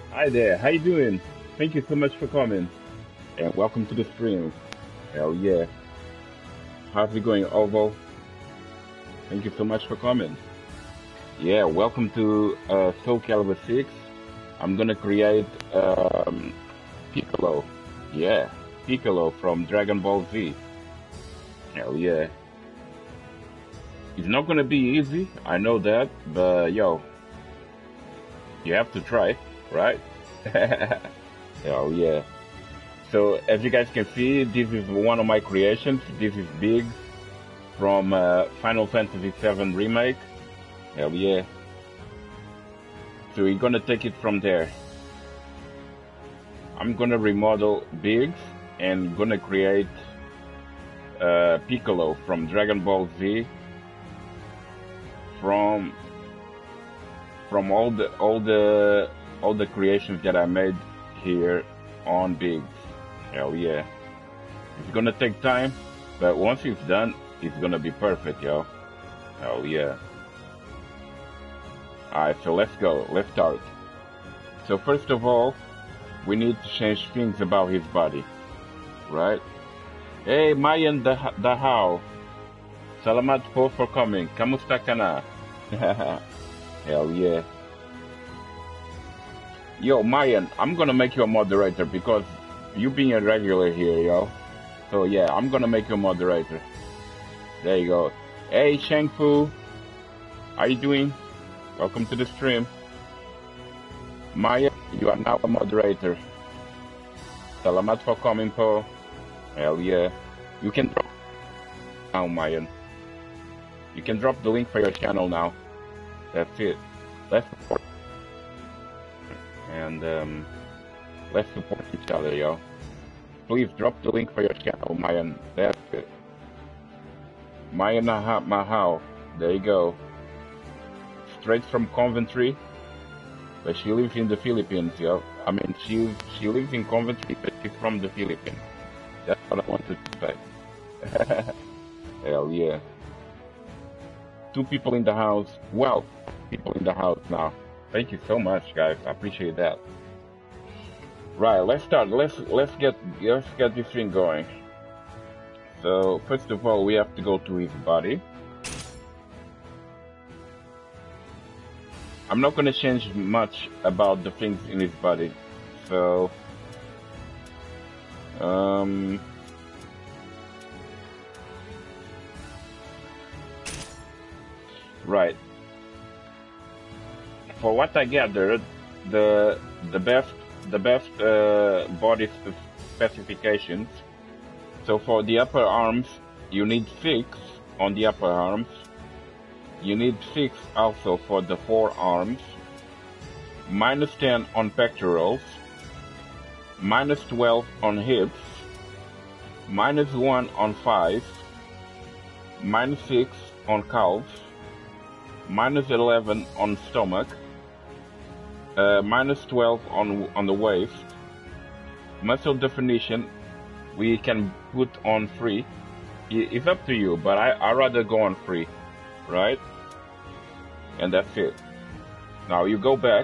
Hi there, how you doing? Thank you so much for coming, and welcome to the stream. Hell yeah. How's it going, Ovo? Thank you so much for coming. Yeah, welcome to Soul Calibur 6. I'm gonna create Piccolo. Yeah, Piccolo from Dragon Ball Z. Hell yeah. It's not gonna be easy, I know that, but yo, you have to try, right? Hell yeah. So as you guys can see, this is one of my creations. This is Big from Final Fantasy VII Remake. Hell yeah. So we're gonna take it from there. I'm gonna remodel Biggs and gonna create Piccolo from Dragon Ball Z from all the creations that I made here on Biggs. Hell yeah. It's gonna take time, but once it's done, it's gonna be perfect, yo. Hell yeah. Alright, so let's go. Let's start. So first of all, we need to change things about his body. Right? Hey, Mayan Dahao. Salamat po for coming. Kamusta ka na? Hell yeah. Yo, Mayan, I'm gonna make you a moderator because you being a regular here, yo. So yeah, I'm gonna make you a moderator. There you go. Hey, Shang Fu. How you doing? Welcome to the stream. Maya, you are now a moderator. Salamat for coming, po. Hell yeah. You can drop now, Mayan. You can drop the link for your channel now. That's it. Let's support. And let's support each other, yo. Please drop the link for your channel, Mayan. That's it. Mayan Mahao. There you go. Straight from Coventry, but she lives in the Philippines, yo. I mean, she lives in Coventry, but she's from the Philippines. That's what I wanted to say. Hell yeah. 2 people in the house. Well, people in the house now. Thank you so much, guys. I appreciate that. Right, let's start. Let's get this thing going. So first of all, we have to go to his body. I'm not gonna change much about the things in his body. So right. For what I gathered, the best body specifications. So for the upper arms, you need 6 on the upper arms. You need 6 also for the forearms. -10 on pectorals. -12 on hips. -1 on thighs. -6 on calves. -11 on stomach. -12 on the waist. Muscle definition we can put on 3. It's up to you, but I rather go on 3, right? And that's it. Now you go back.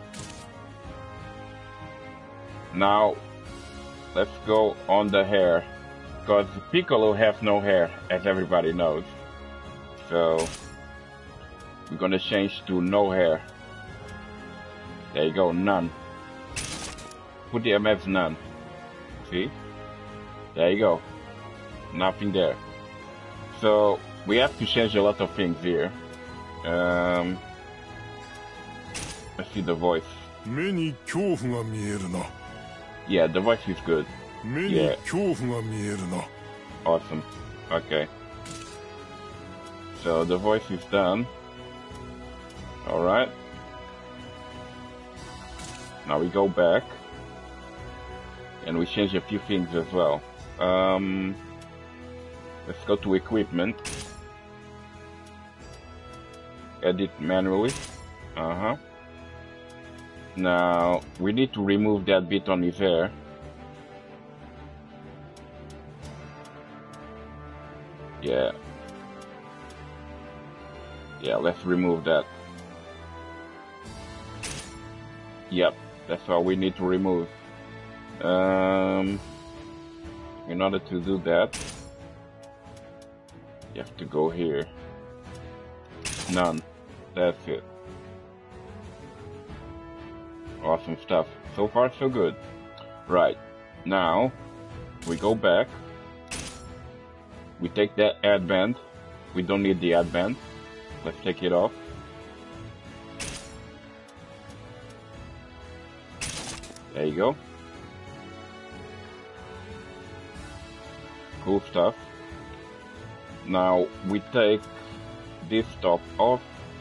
Now let's go on the hair, because Piccolo has no hair, as everybody knows. So we're gonna change to no hair. There you go, none. Put the MS none. See? There you go. Nothing there. So we have to change a lot of things here. Let's see the voice. Yeah, the voice is good. Yeah. Awesome. Okay. So the voice is done. Alright. Now we go back. And we change a few things as well. Let's go to equipment. Edit manually. Now we need to remove that bit on his hair. Yeah. Yeah, let's remove that. Yep. That's all we need to remove. In order to do that, you have to go here. None. That's it. Awesome stuff. So far, so good. Right. Now, we go back. We take that add band. We don't need the add band. Let's take it off. There you go. Cool stuff. Now we take this top off.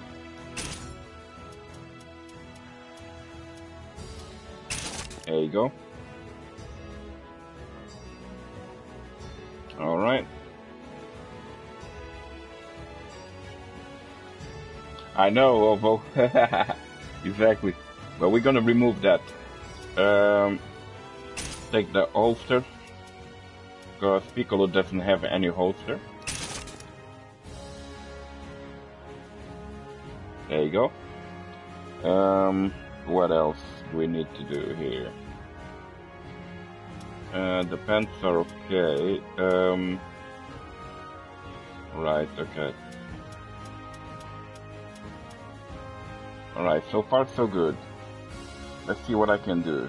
There you go. All right. I know, Ovo. Exactly. But we're gonna remove that. Take the holster, because Piccolo doesn't have any holster. There you go. What else do we need to do here? The pants are okay. Right, okay. Alright, so far so good. Let's see what I can do.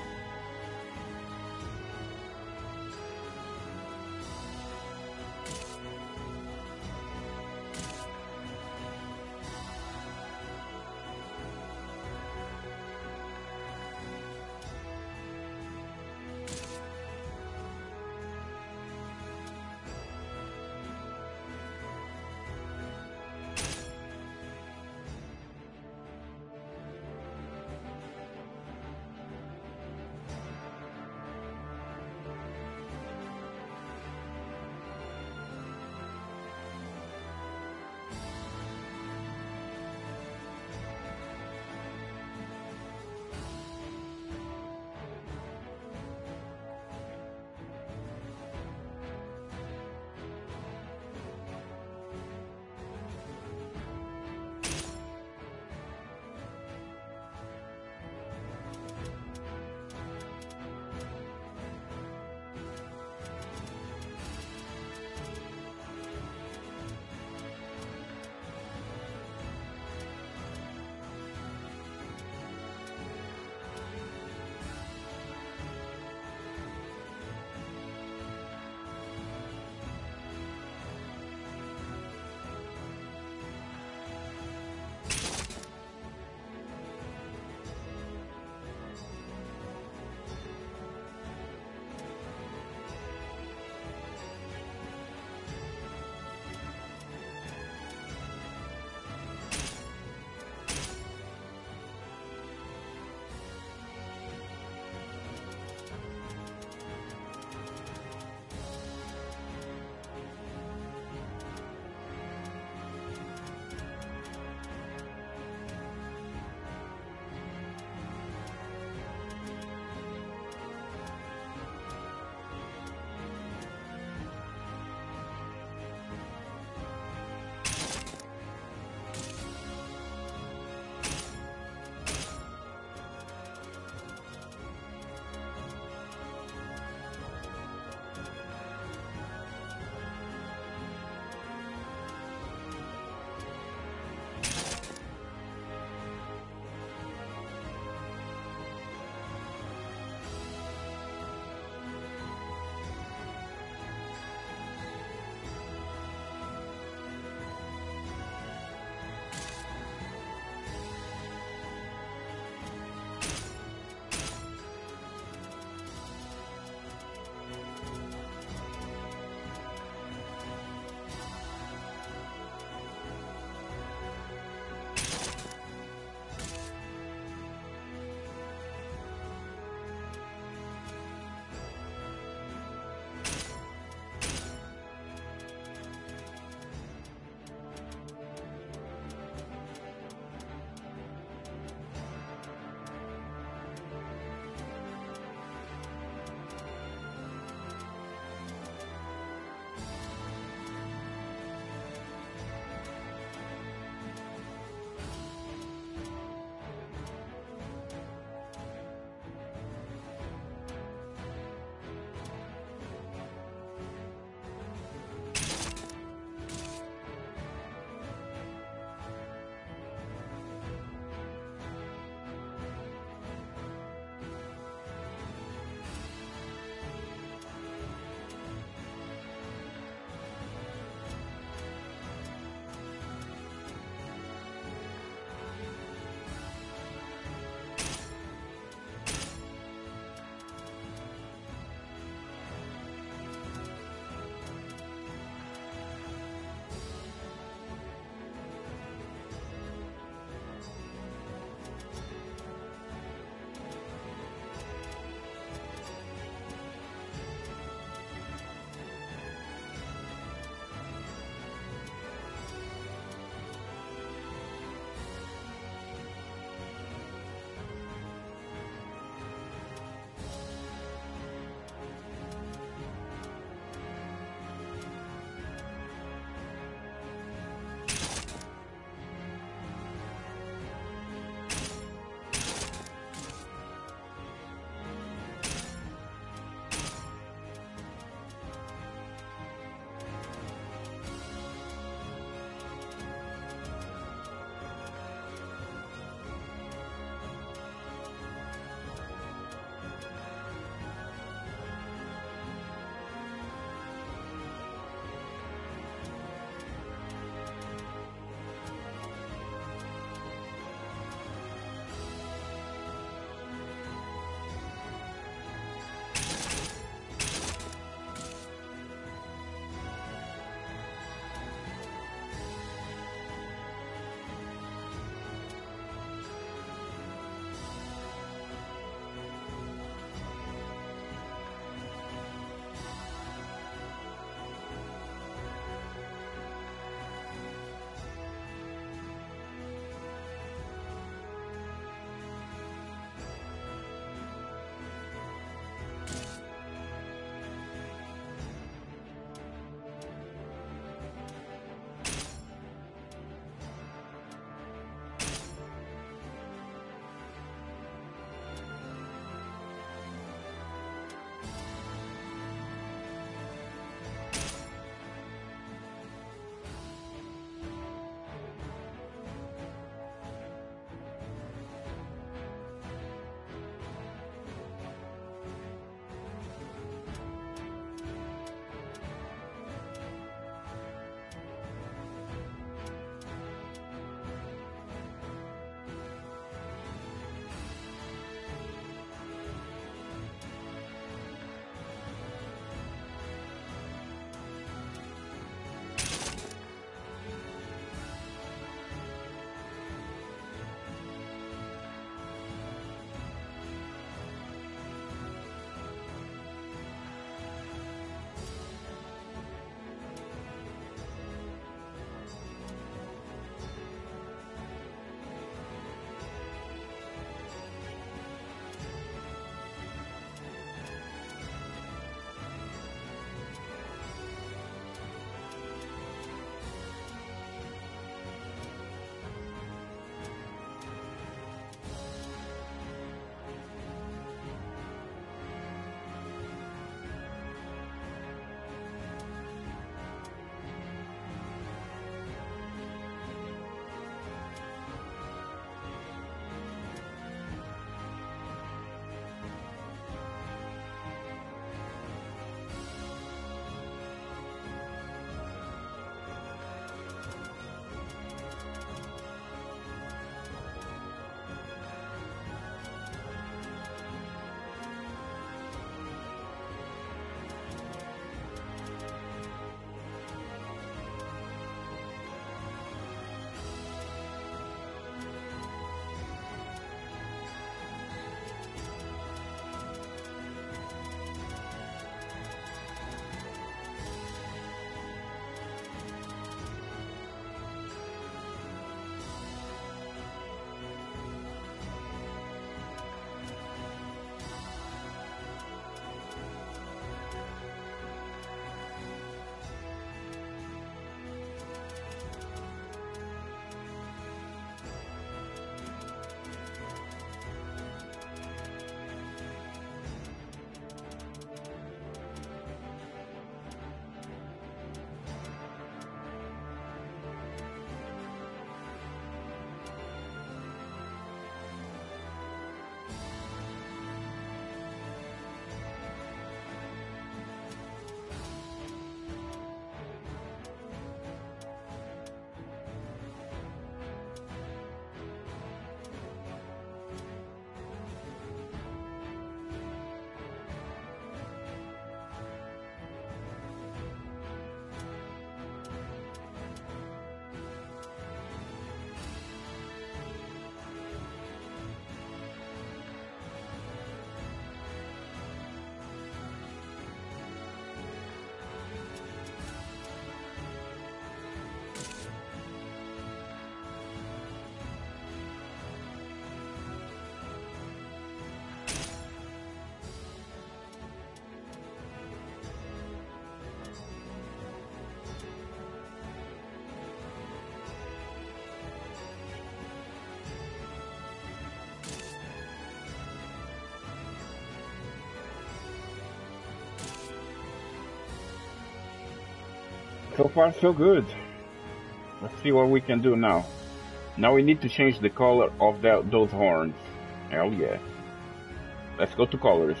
So far, so good. Let's see what we can do now. Now we need to change the color of those horns. Hell yeah. Let's go to colors.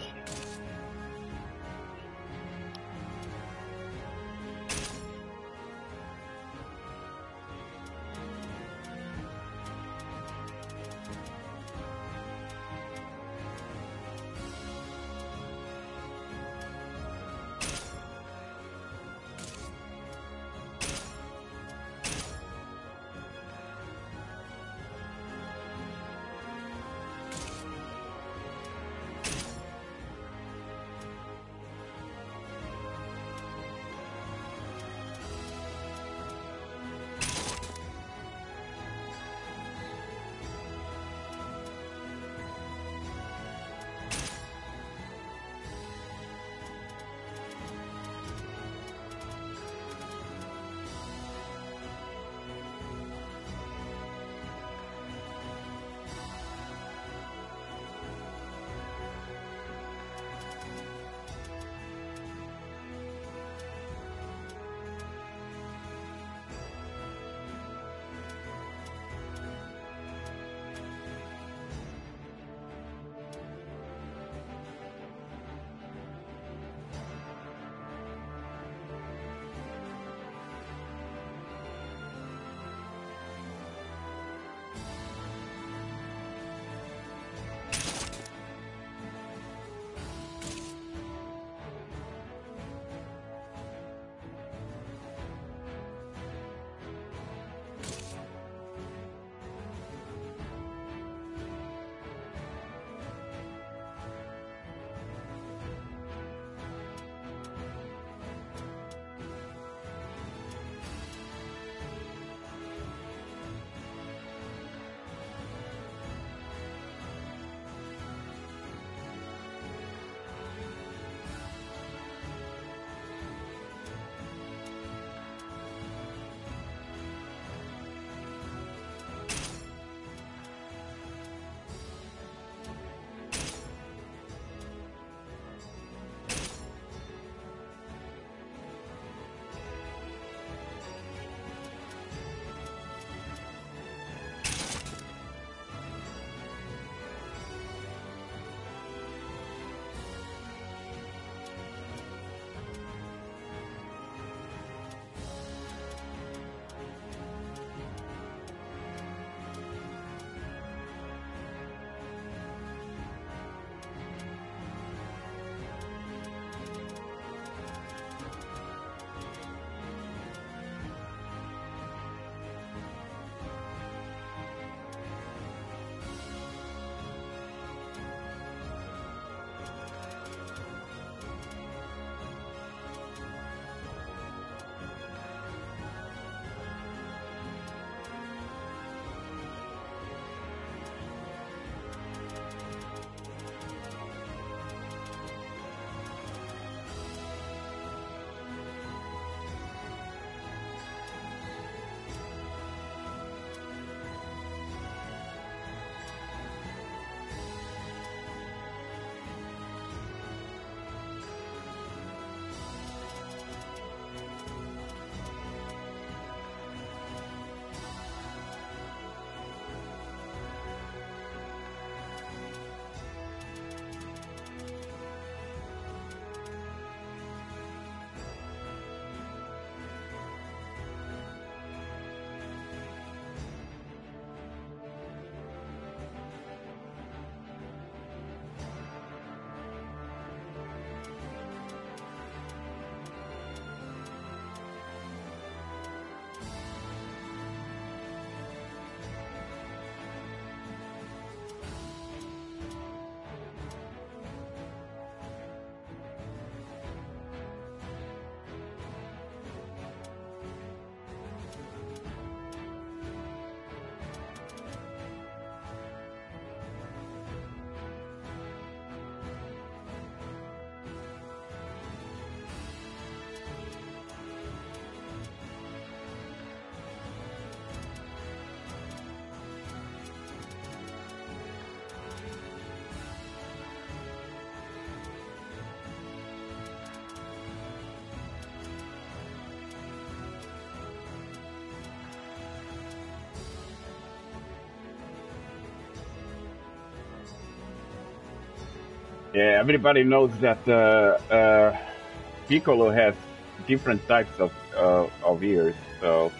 Yeah, everybody knows that Piccolo has different types of ears, so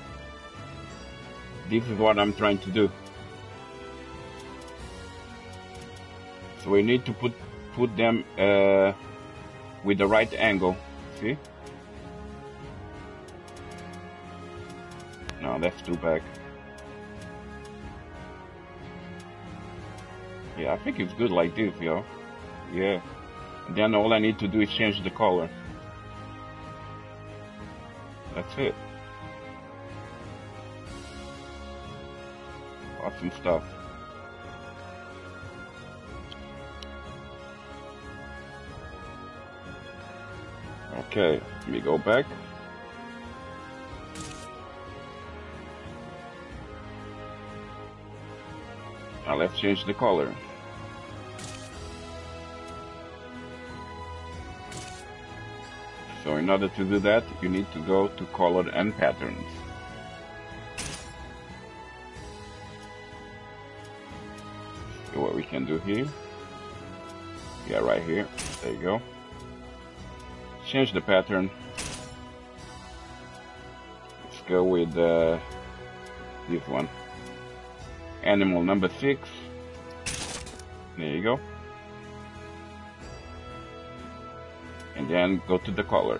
this is what I'm trying to do. So we need to put them with the right angle. See? No, that's too back. Yeah, I think it's good like this, yo. Yeah. And then all I need to do is change the color. That's it. Awesome stuff. Okay, let me go back. Now let's change the color. So in order to do that, you need to go to color and patterns. See what we can do here. Yeah, right here. There you go. Change the pattern. Let's go with this one. Animal number 6. There you go. And then go to the color.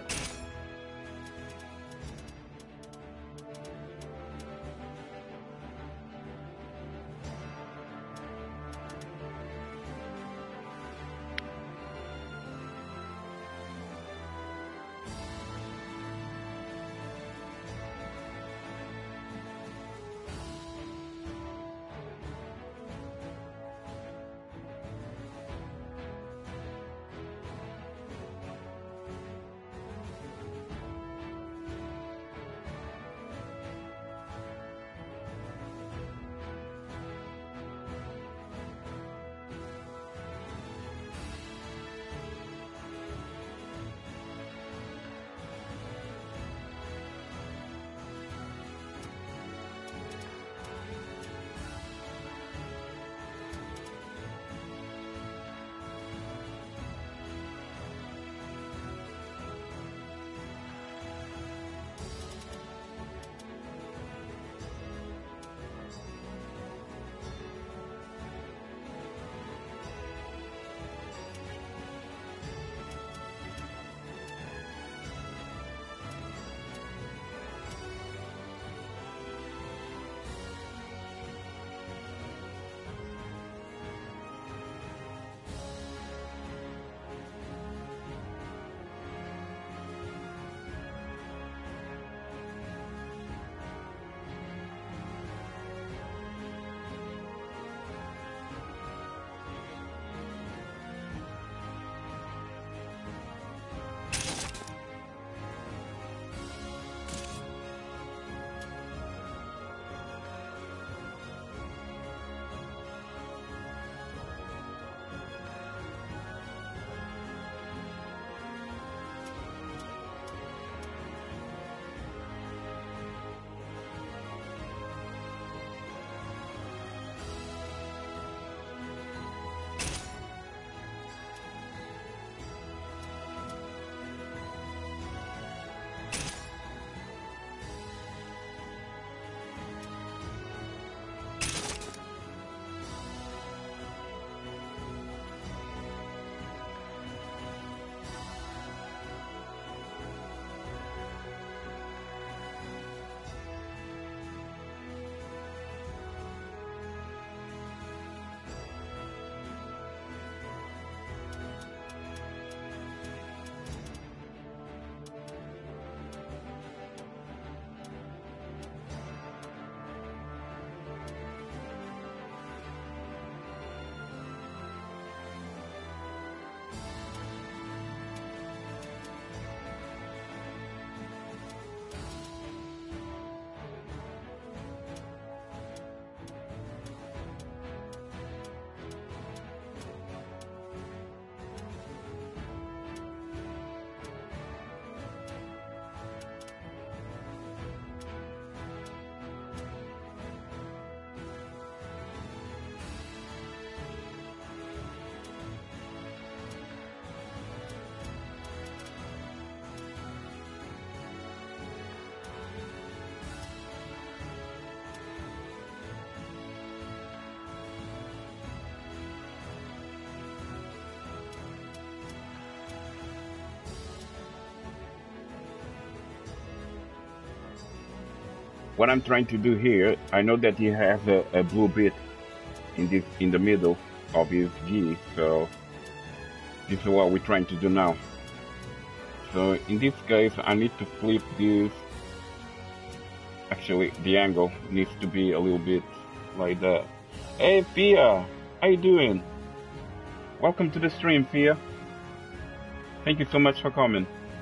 what I'm trying to do here, I know that he has a blue bit in the middle of his G, so this is what we're trying to do now. So in this case, I need to flip this. Actually, the angle needs to be a little bit like that. Hey, Fia, how you doing? Welcome to the stream, Fia. Thank you so much for coming.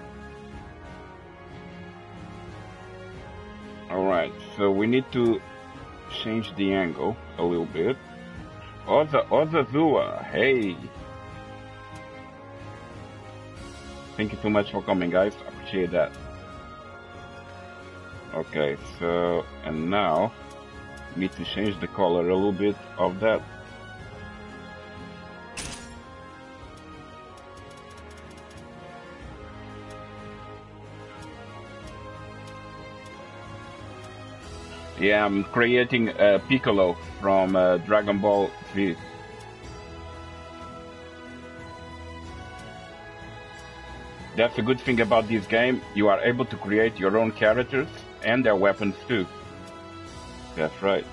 Alright, so we need to change the angle a little bit. Ozazua, hey! Thank you so much for coming, guys. Appreciate that. Okay, so, and now, we need to change the color a little bit of that. Yeah, I'm creating Piccolo from Dragon Ball Z. That's a good thing about this game. You are able to create your own characters and their weapons too. That's right.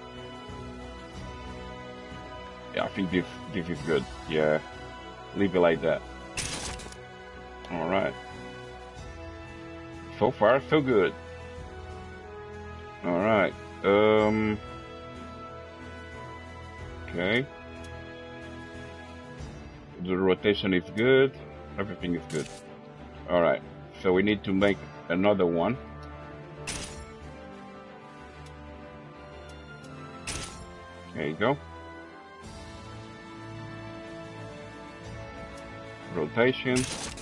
Yeah, I think this is good. Yeah, leave it like that. All right. So far, so good. All right. Okay. The rotation is good. Everything is good. All right. So we need to make another one. There you go. Rotation.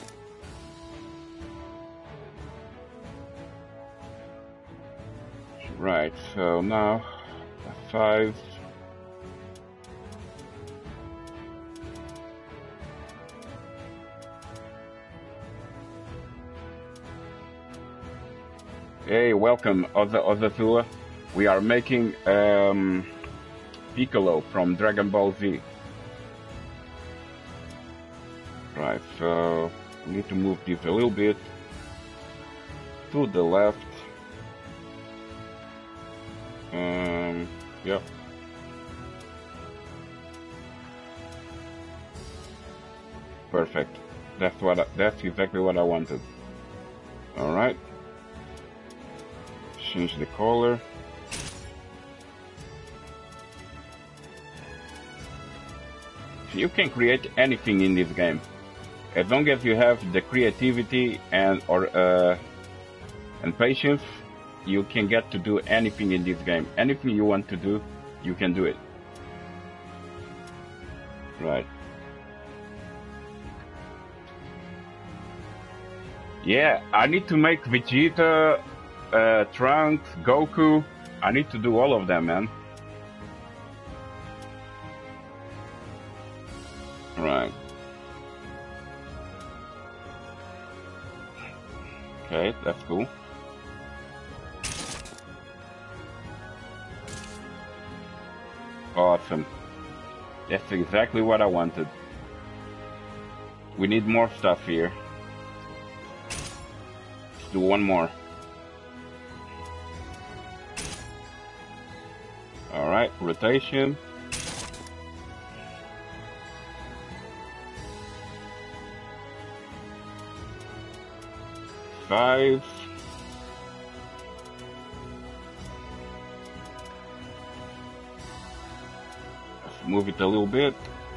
Right, so now 5. Hey, welcome, Ozazua. We are making Piccolo from Dragon Ball Z. Right, so we need to move this a little bit to the left. Yep. Perfect. That's exactly what I wanted. All right. Change the color. You can create anything in this game, as long as you have the creativity and patience. You can get to do anything in this game. Anything you want to do, you can do it. Right. Yeah, I need to make Vegeta, Trunks, Goku. I need to do all of them, man. Right. Okay, that's cool. Awesome. That's exactly what I wanted. We need more stuff here. Let's do one more. Alright, rotation. Five. Move it a little bit.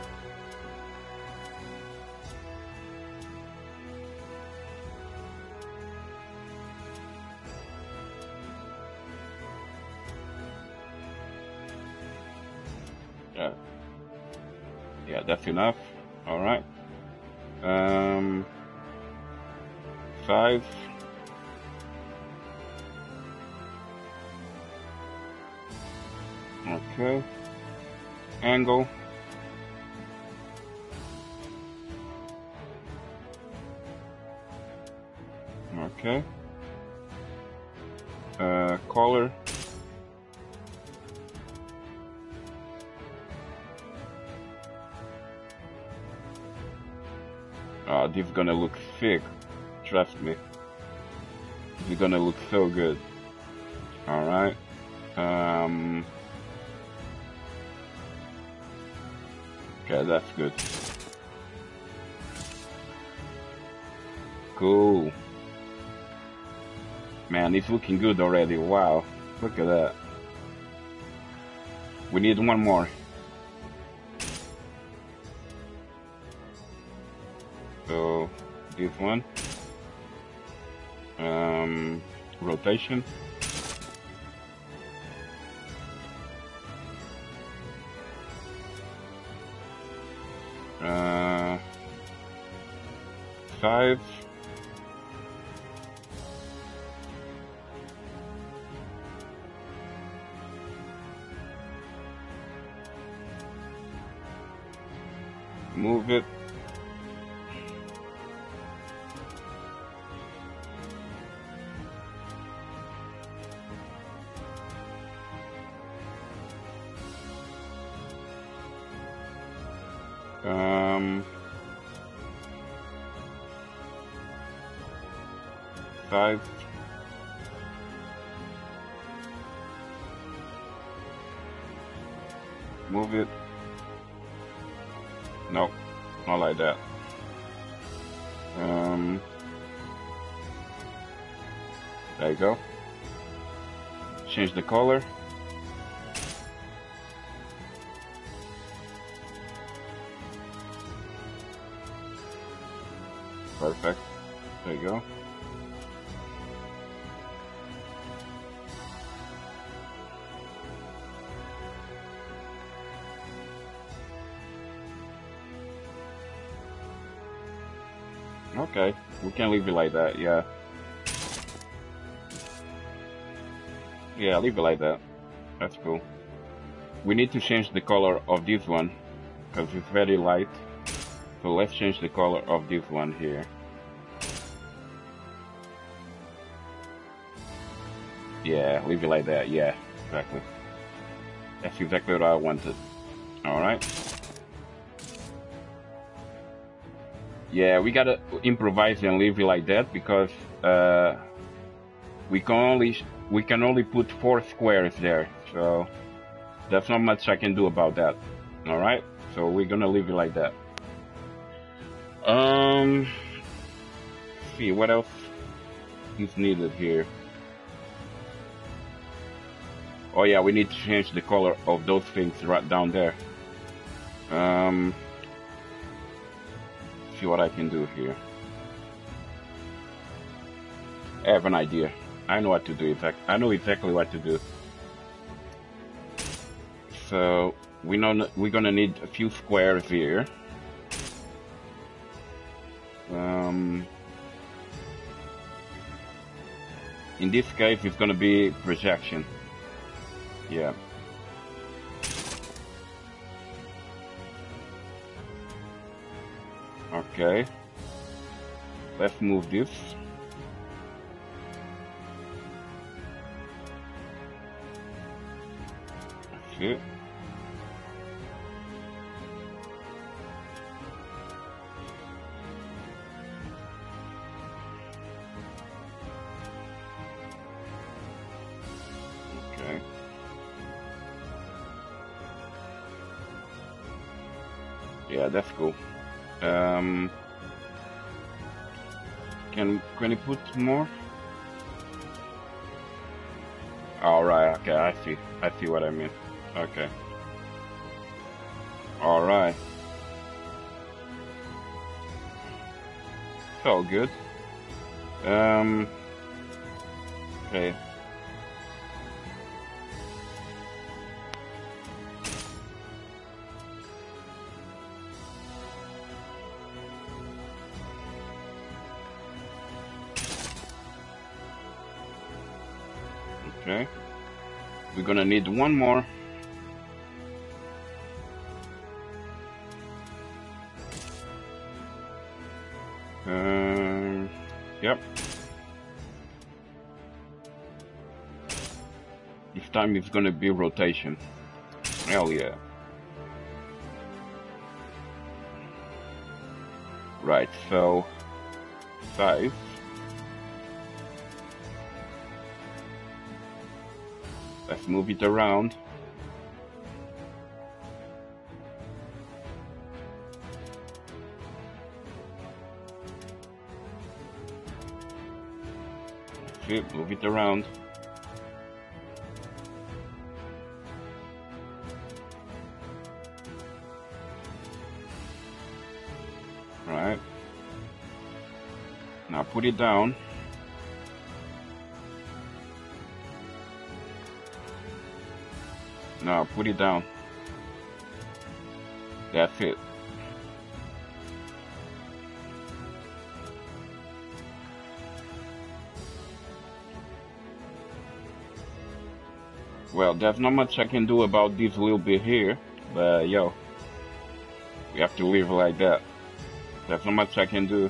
Yeah, that's enough. All right. 5. Okay. Angle. Okay. Color. This is gonna look sick. Trust me. This is gonna look so good. All right. Okay, that's good. Cool. Man, it's looking good already. Wow. Look at that. We need one more. So, this one. Rotation. Size. Move it. Size. Move it. Nope, not like that. There you go. Change the color. Perfect. There you go. Okay, we can leave it like that, yeah. Yeah, leave it like that. That's cool. We need to change the color of this one, because it's very light. So let's change the color of this one here. Yeah, leave it like that, yeah, exactly. That's exactly what I wanted. Alright. Yeah, we gotta improvise and leave it like that because we can only put 4 squares there, so there's not much I can do about that. All right, so we're gonna leave it like that. See what else is needed here. Oh yeah, we need to change the color of those things right down there. See what I can do here. I have an idea. I know what to do. I know exactly what to do. So we're gonna need a few squares here. In this case, it's gonna be projection. Yeah. Okay. Let's move this. That's it. Okay. Yeah, that's cool. Can you put more? All right. Okay, I see. I see what I mean. Okay. All right. So good. Okay. Okay. We're gonna need one more. Yep. This time it's gonna be rotation. Hell yeah. Right, so size. Let's move it around. Okay, move it around. Right. Now put it down. Now put it down. That's it. Well, there's not much I can do about this little bit here, but yo, we have to leave it like that. There's not much I can do.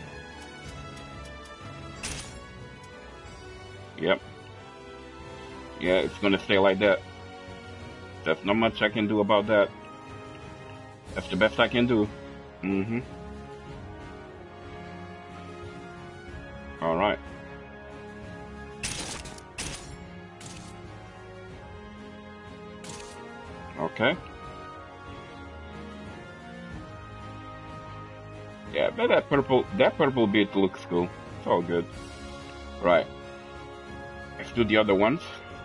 Yep. Yeah, it's gonna stay like that. There's not much I can do about that. That's the best I can do. Mm-hmm. Alright. Okay. Yeah, but that purple bit looks cool. It's all good. Right. Let's do the other ones.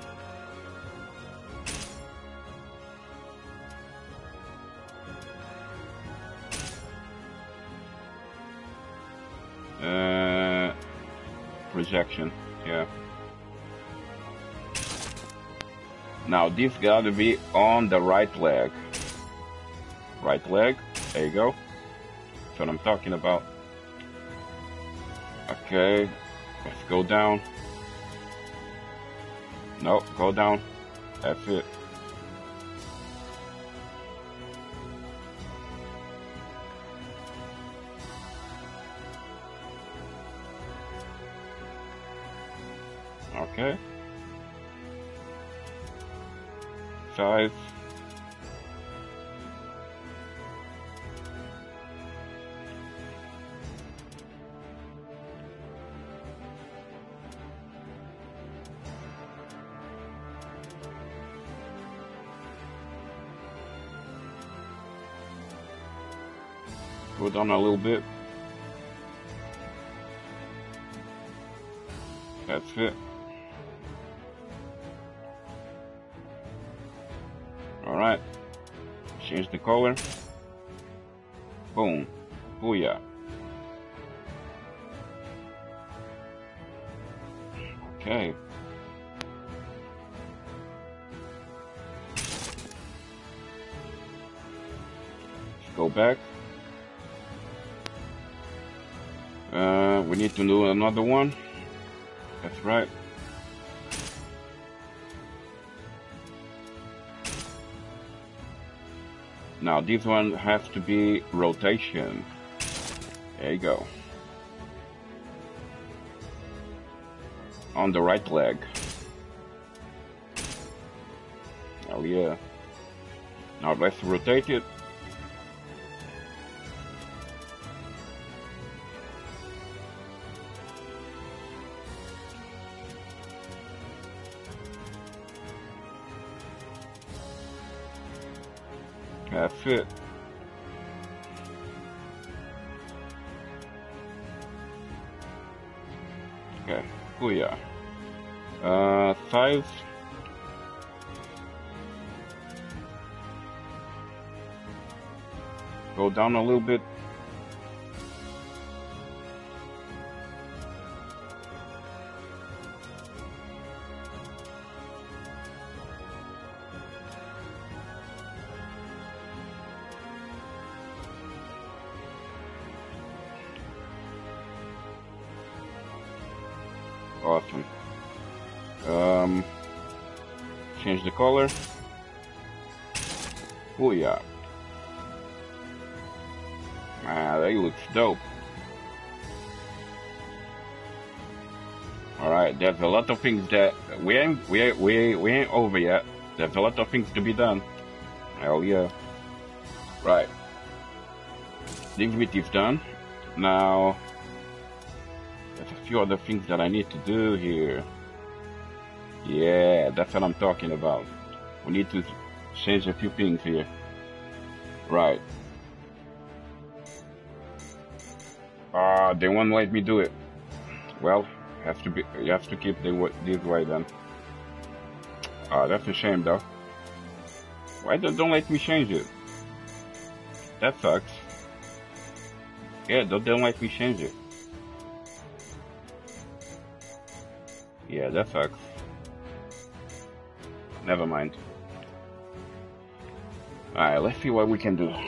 Projection, yeah. Now this gotta be on the right leg. Right leg, there you go. That's what I'm talking about. Okay, let's go down. No, go down. That's it. Okay. Size. Go down a little bit. That's it. Alright. Change the color. Boom. Booyah. Okay. Let's go back. We need to do another one. That's right. Now this one has to be rotation. There you go. On the right leg. Oh yeah. Now let's rotate it. That's it. Okay, booyah. Size. Go down a little bit. Awesome. Change the color. Booyah. Ah, that looks dope. Alright, there's a lot of things that we ain't over yet. There's a lot of things to be done. Hell yeah. Right. This bit is done. Now there's a few other things that I need to do here. Yeah, that's what I'm talking about. We need to change a few things here. Right. They won't let me do it. Well, you have to keep this way then. That's a shame though. Why don't let me change it? That sucks. Yeah, don't let me change it. Yeah, that sucks. Never mind. Alright, let's see what we can do.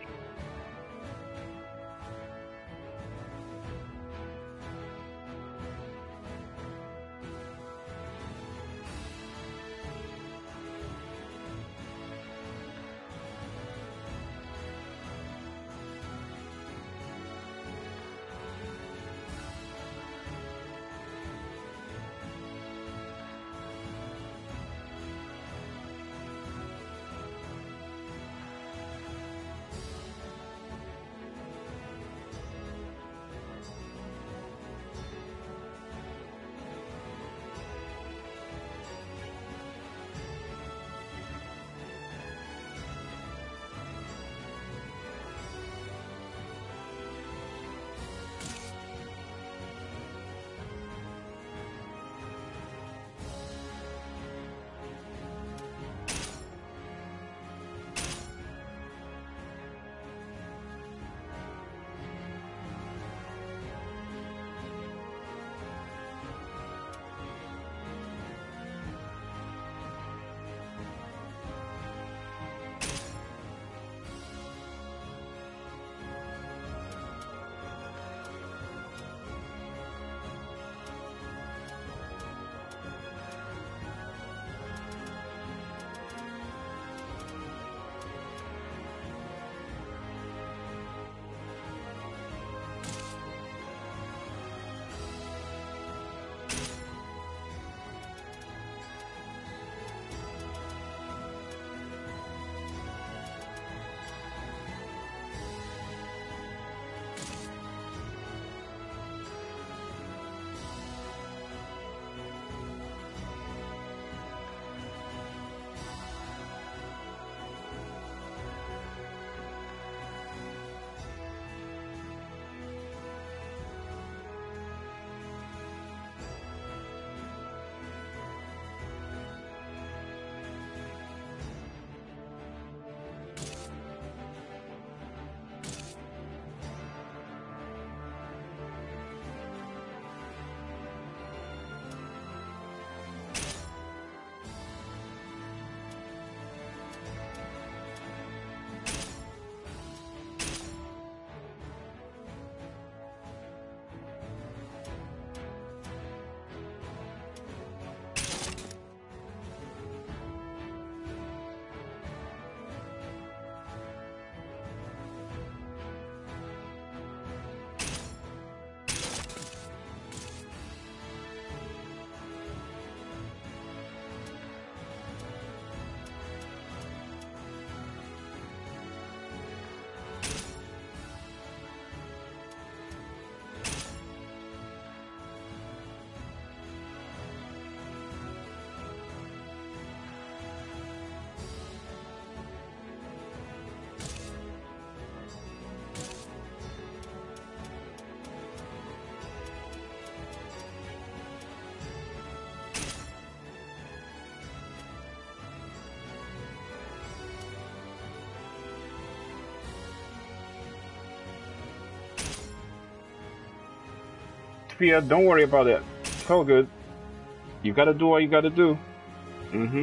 Sophia, don't worry about it. It's all good. You gotta do what you gotta do. Mm-hmm.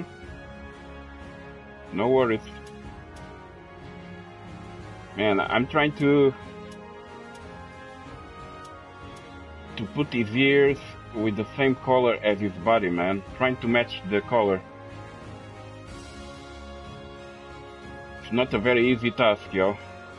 No worries. Man, I'm trying to put his ears with the same color as his body, man. Trying to match the color. It's not a very easy task, yo.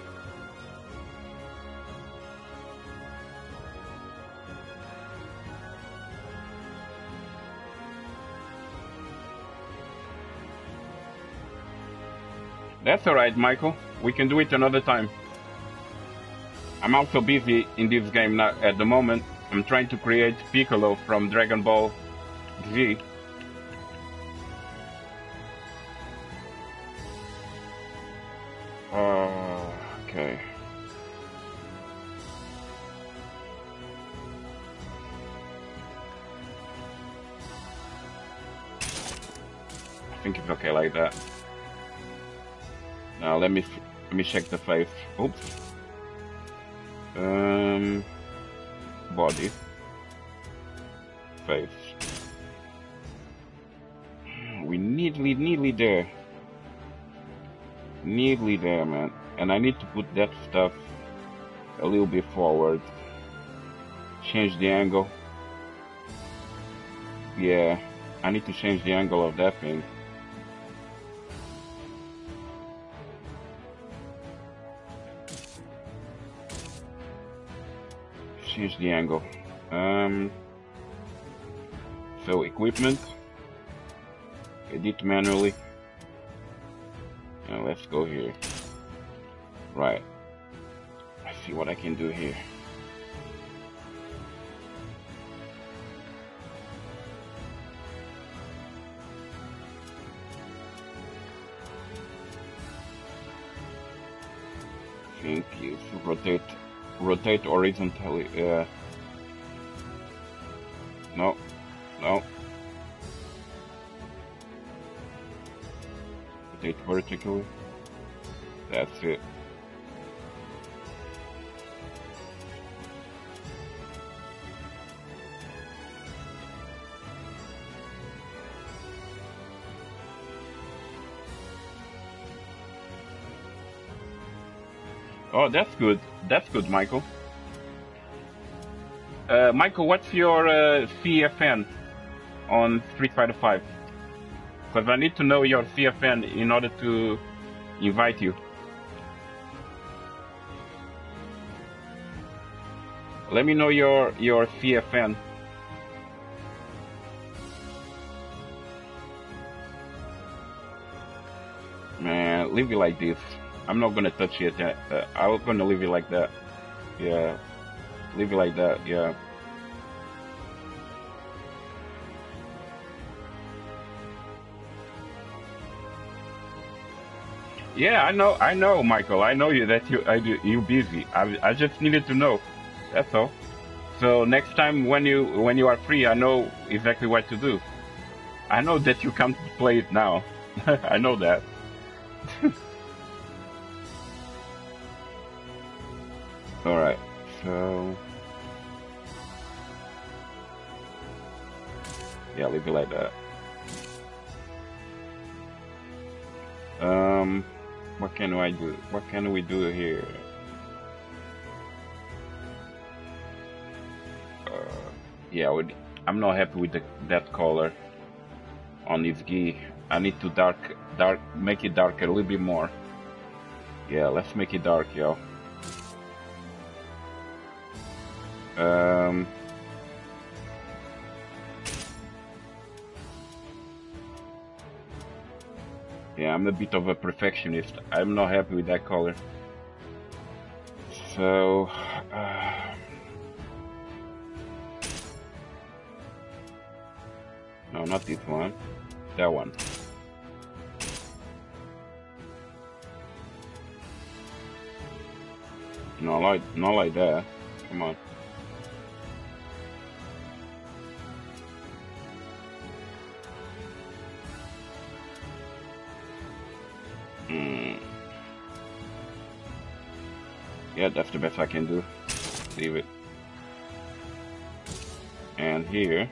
That's alright, Michael. We can do it another time. I'm also busy in this game now at the moment. I'm trying to create Piccolo from Dragon Ball Z. Okay. I think it's okay like that. Now let me check the face. Oops. Body. Face. We nearly there. Nearly there, man. And I need to put that stuff a little bit forward. Change the angle. Yeah, I need to change the angle of that thing. Change the angle. So equipment. Edit manually. And let's go here. Right. Let's see what I can do here. Think you should rotate horizontally. No. Rotate vertically. That's it. Oh, that's good. That's good, Michael. Michael, what's your CFN on Street Fighter V? Because I need to know your CFN in order to invite you. Let me know your CFN. Man, leave it like this. I'm not gonna touch it. I'm gonna leave it like that. Yeah, leave it like that. Yeah. Yeah, I know, Michael. I know you that you're busy. I just needed to know. That's all. So next time when you are free, I know exactly what to do. I know that you can't play it now. I know that. All right. So yeah, leave it like that. What can I do? What can we do here? Yeah, I'm not happy with that color on this gi. I need to make it darker a little bit more. Yeah, let's make it dark, yo. Yeah, I'm a bit of a perfectionist. I'm not happy with that color. So, no, not this one. That one. Not like that. Come on. Yeah, that's the best I can do. Leave it. And here.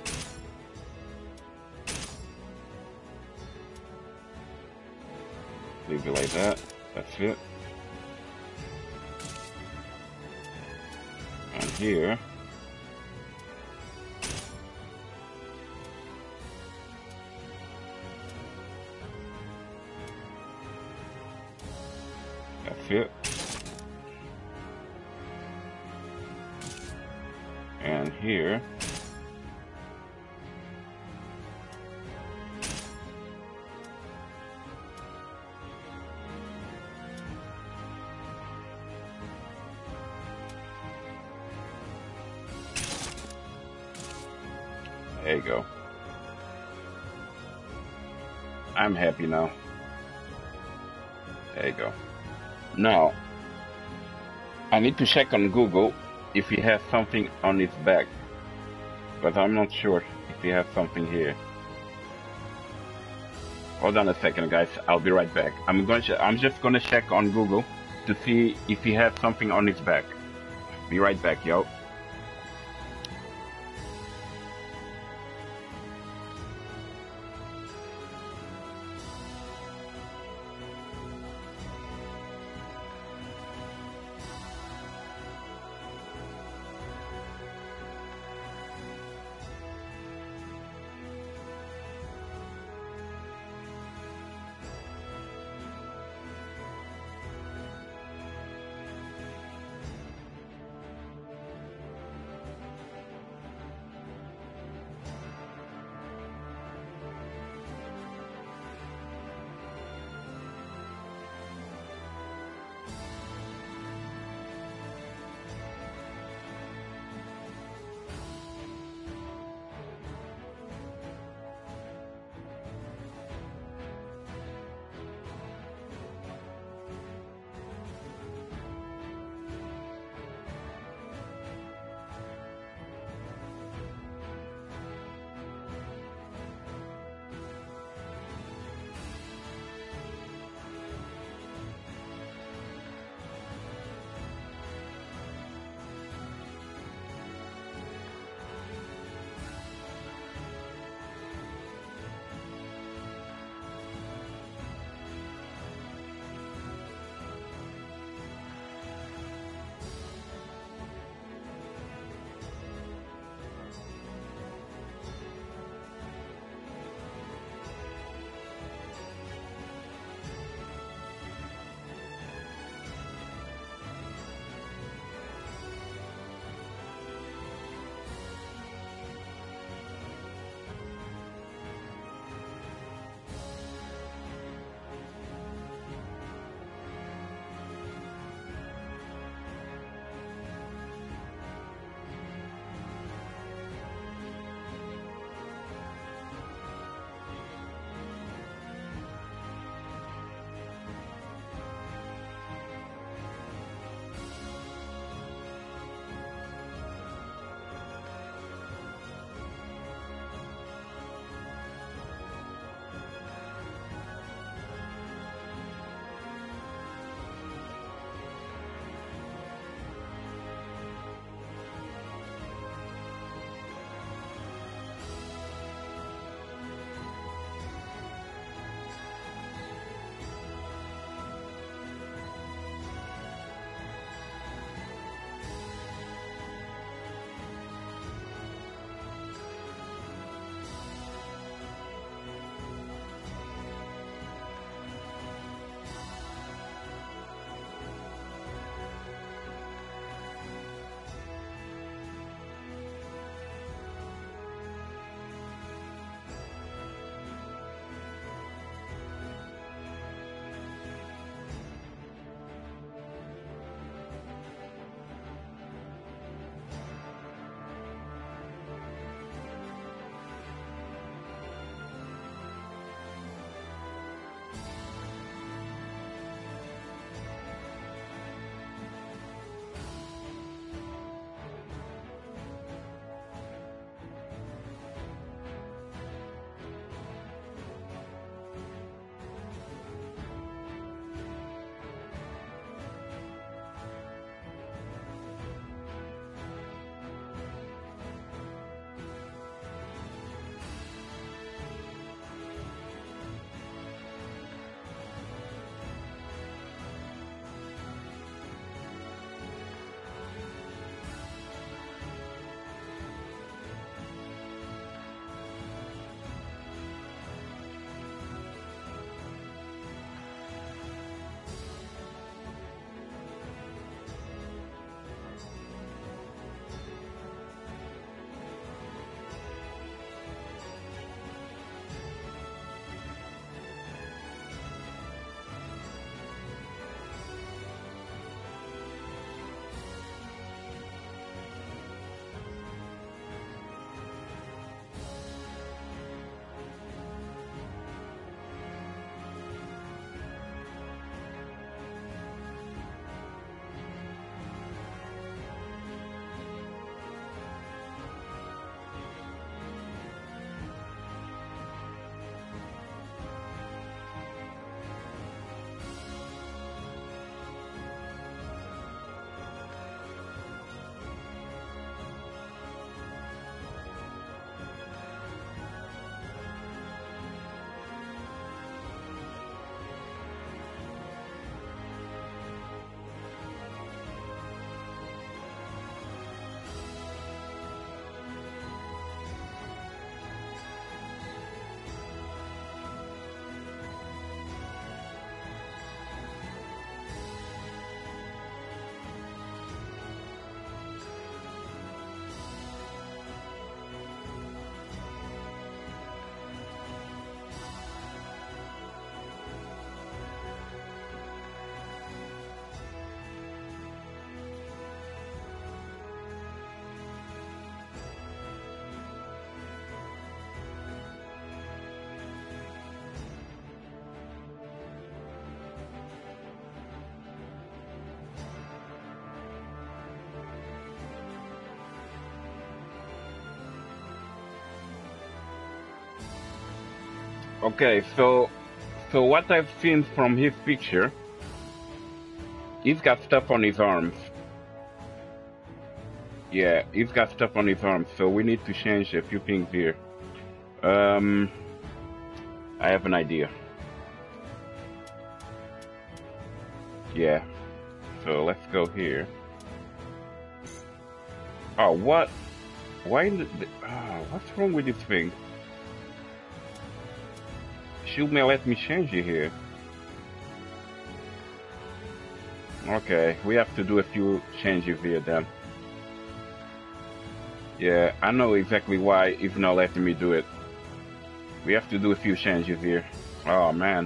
Leave it like that. That's it. And here. That's it. And here. There you go. I'm happy now. There you go. Now, I need to check on Google if he has something on his back, but I'm not sure if he has something here. Hold on a second, guys. I'll be right back. I'm just gonna check on Google to see if he has something on his back. Be right back, yo. Okay, so what I've seen from his picture, he's got stuff on his arms. Yeah, he's got stuff on his arms, so we need to change a few things here. I have an idea. Yeah, so let's go here. Oh, what? Why? What's wrong with this thing? Should may let me change it here. Okay, we have to do a few changes here then. Yeah, I know exactly why it's not letting me do it. We have to do a few changes here. Oh man.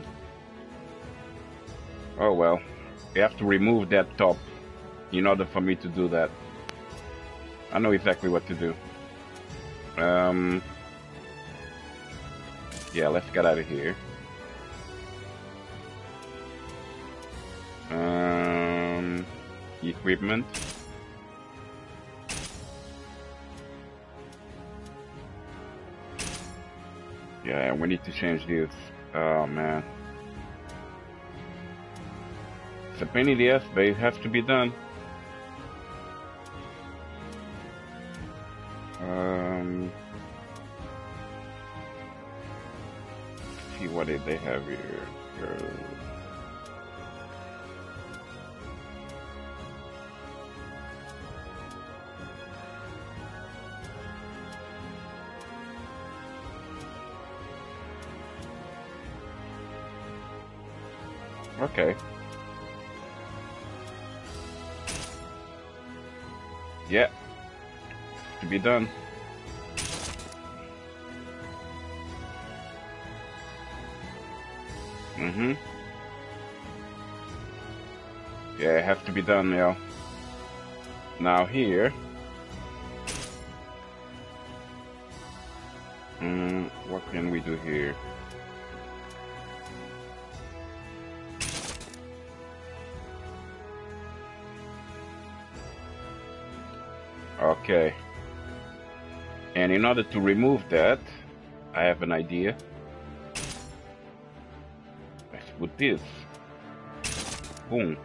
Oh well. We have to remove that top in order for me to do that. I know exactly what to do. Yeah, let's get out of here. Equipment. Yeah, we need to change this. Oh man. It's a pain in the ass, but it has to be done. See what did they have here. Okay. Yeah. To be done. Yeah, it has to be done, yo. Now here. What can we do here? Okay. And in order to remove that, I have an idea. Let's put this. Boom.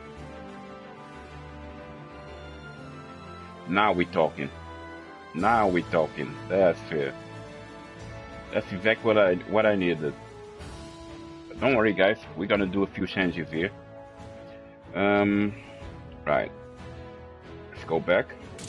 Now we're talking. Now we're talking. That's it. That's exactly what I needed. But don't worry, guys. We're gonna do a few changes here. Right. Let's go back.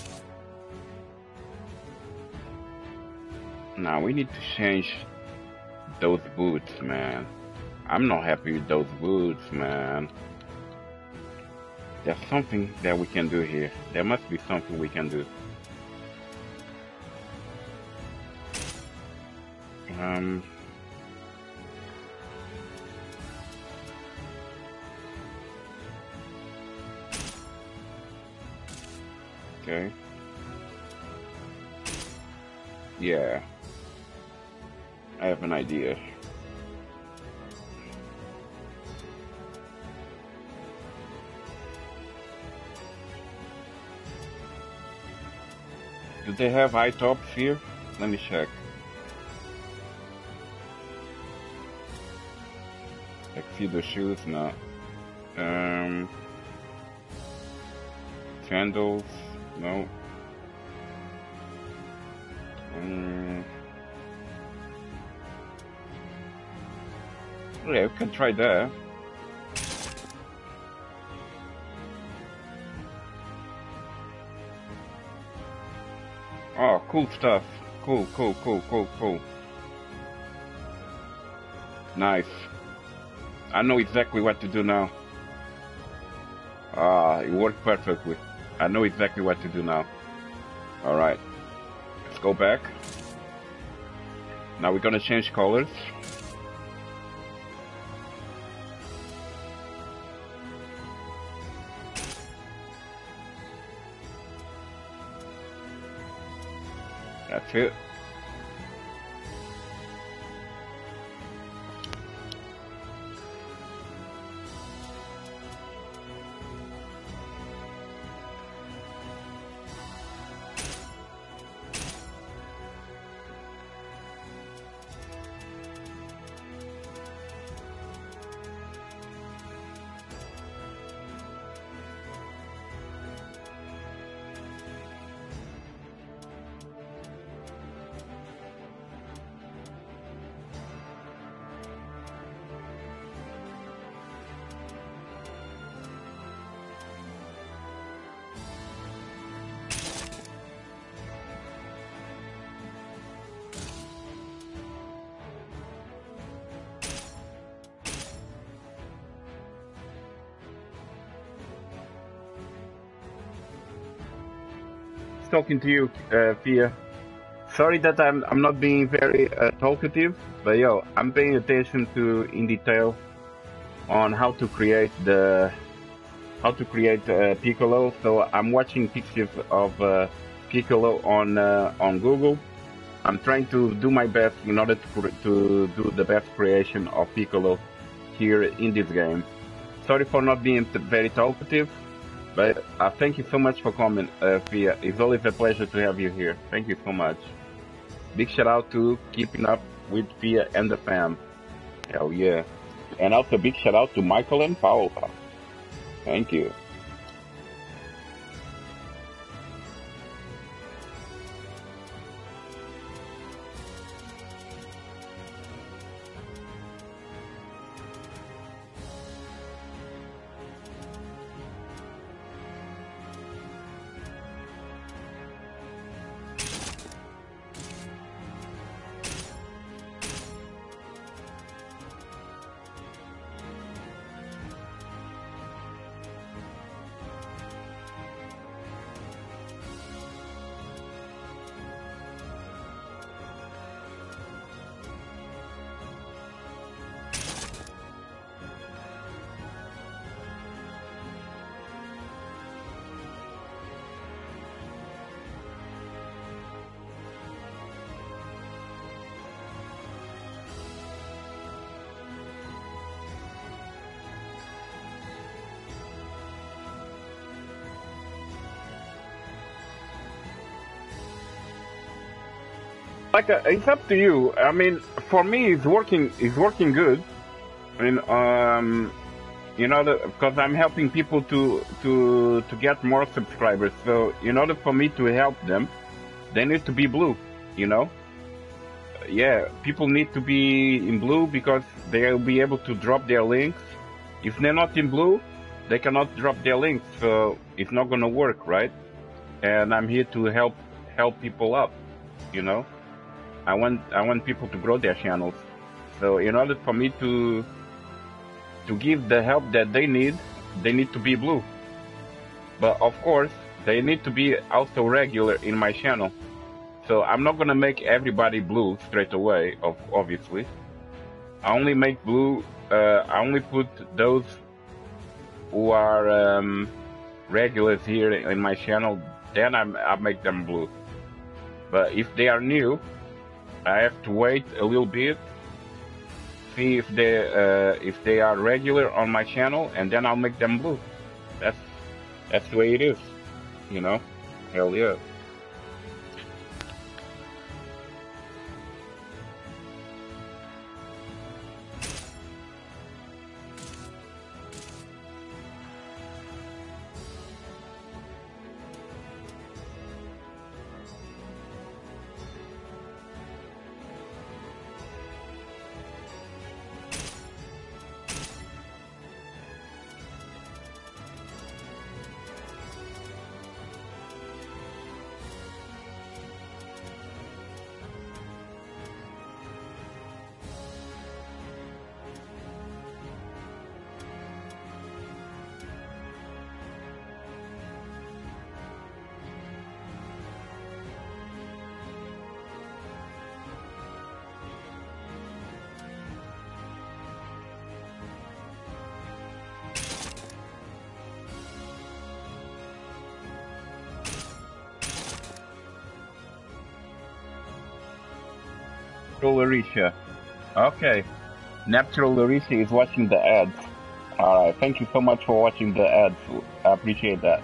Now we need to change those boots, man. I'm not happy with those boots, man. There's something that we can do here. There must be something we can do. Okay. Yeah. I have an idea. Do they have high tops here? Let me check. Tuxedo shoes, no. Sandals, no. Yeah, we can try that. Oh, cool stuff. Cool. Nice. I know exactly what to do now. It worked perfectly. I know exactly what to do now. Alright. Let's go back. Now we're gonna change colors. That's it. talking to you, Fia. Sorry that I'm not being very talkative, but yo, I'm paying attention to in detail on how to create Piccolo. So I'm watching pictures of Piccolo on Google. I'm trying to do my best in order to do the best creation of Piccolo here in this game. Sorry for not being very talkative, but thank you so much for coming, Fia. It's always a pleasure to have you here. Thank you so much. Big shout out to keeping up with Fia and the fam. Hell yeah. And also big shout out to Michael and Paola. Thank you. Like it's up to you. I mean, for me, it's working. It's working good. I mean, you know, because I'm helping people to get more subscribers. So in order for me to help them, they need to be blue. You know, yeah, people need to be in blue because they'll be able to drop their links. If they're not in blue, they cannot drop their links. So it's not gonna work, right? And I'm here to help people up. You know. I want people to grow their channels. So in order for me to give the help that they need to be blue. But of course, they need to be also regular in my channel. So I'm not gonna make everybody blue straight away, obviously. I only make blue. I only put those who are regulars here in my channel. Then I make them blue. But if they are new, I have to wait a little bit, see if they are regular on my channel, and then I'll make them blue. That's the way it is, you know. Hell yeah. Larisha. Okay. Natural Larisha is watching the ads. Alright, thank you so much for watching the ads. I appreciate that.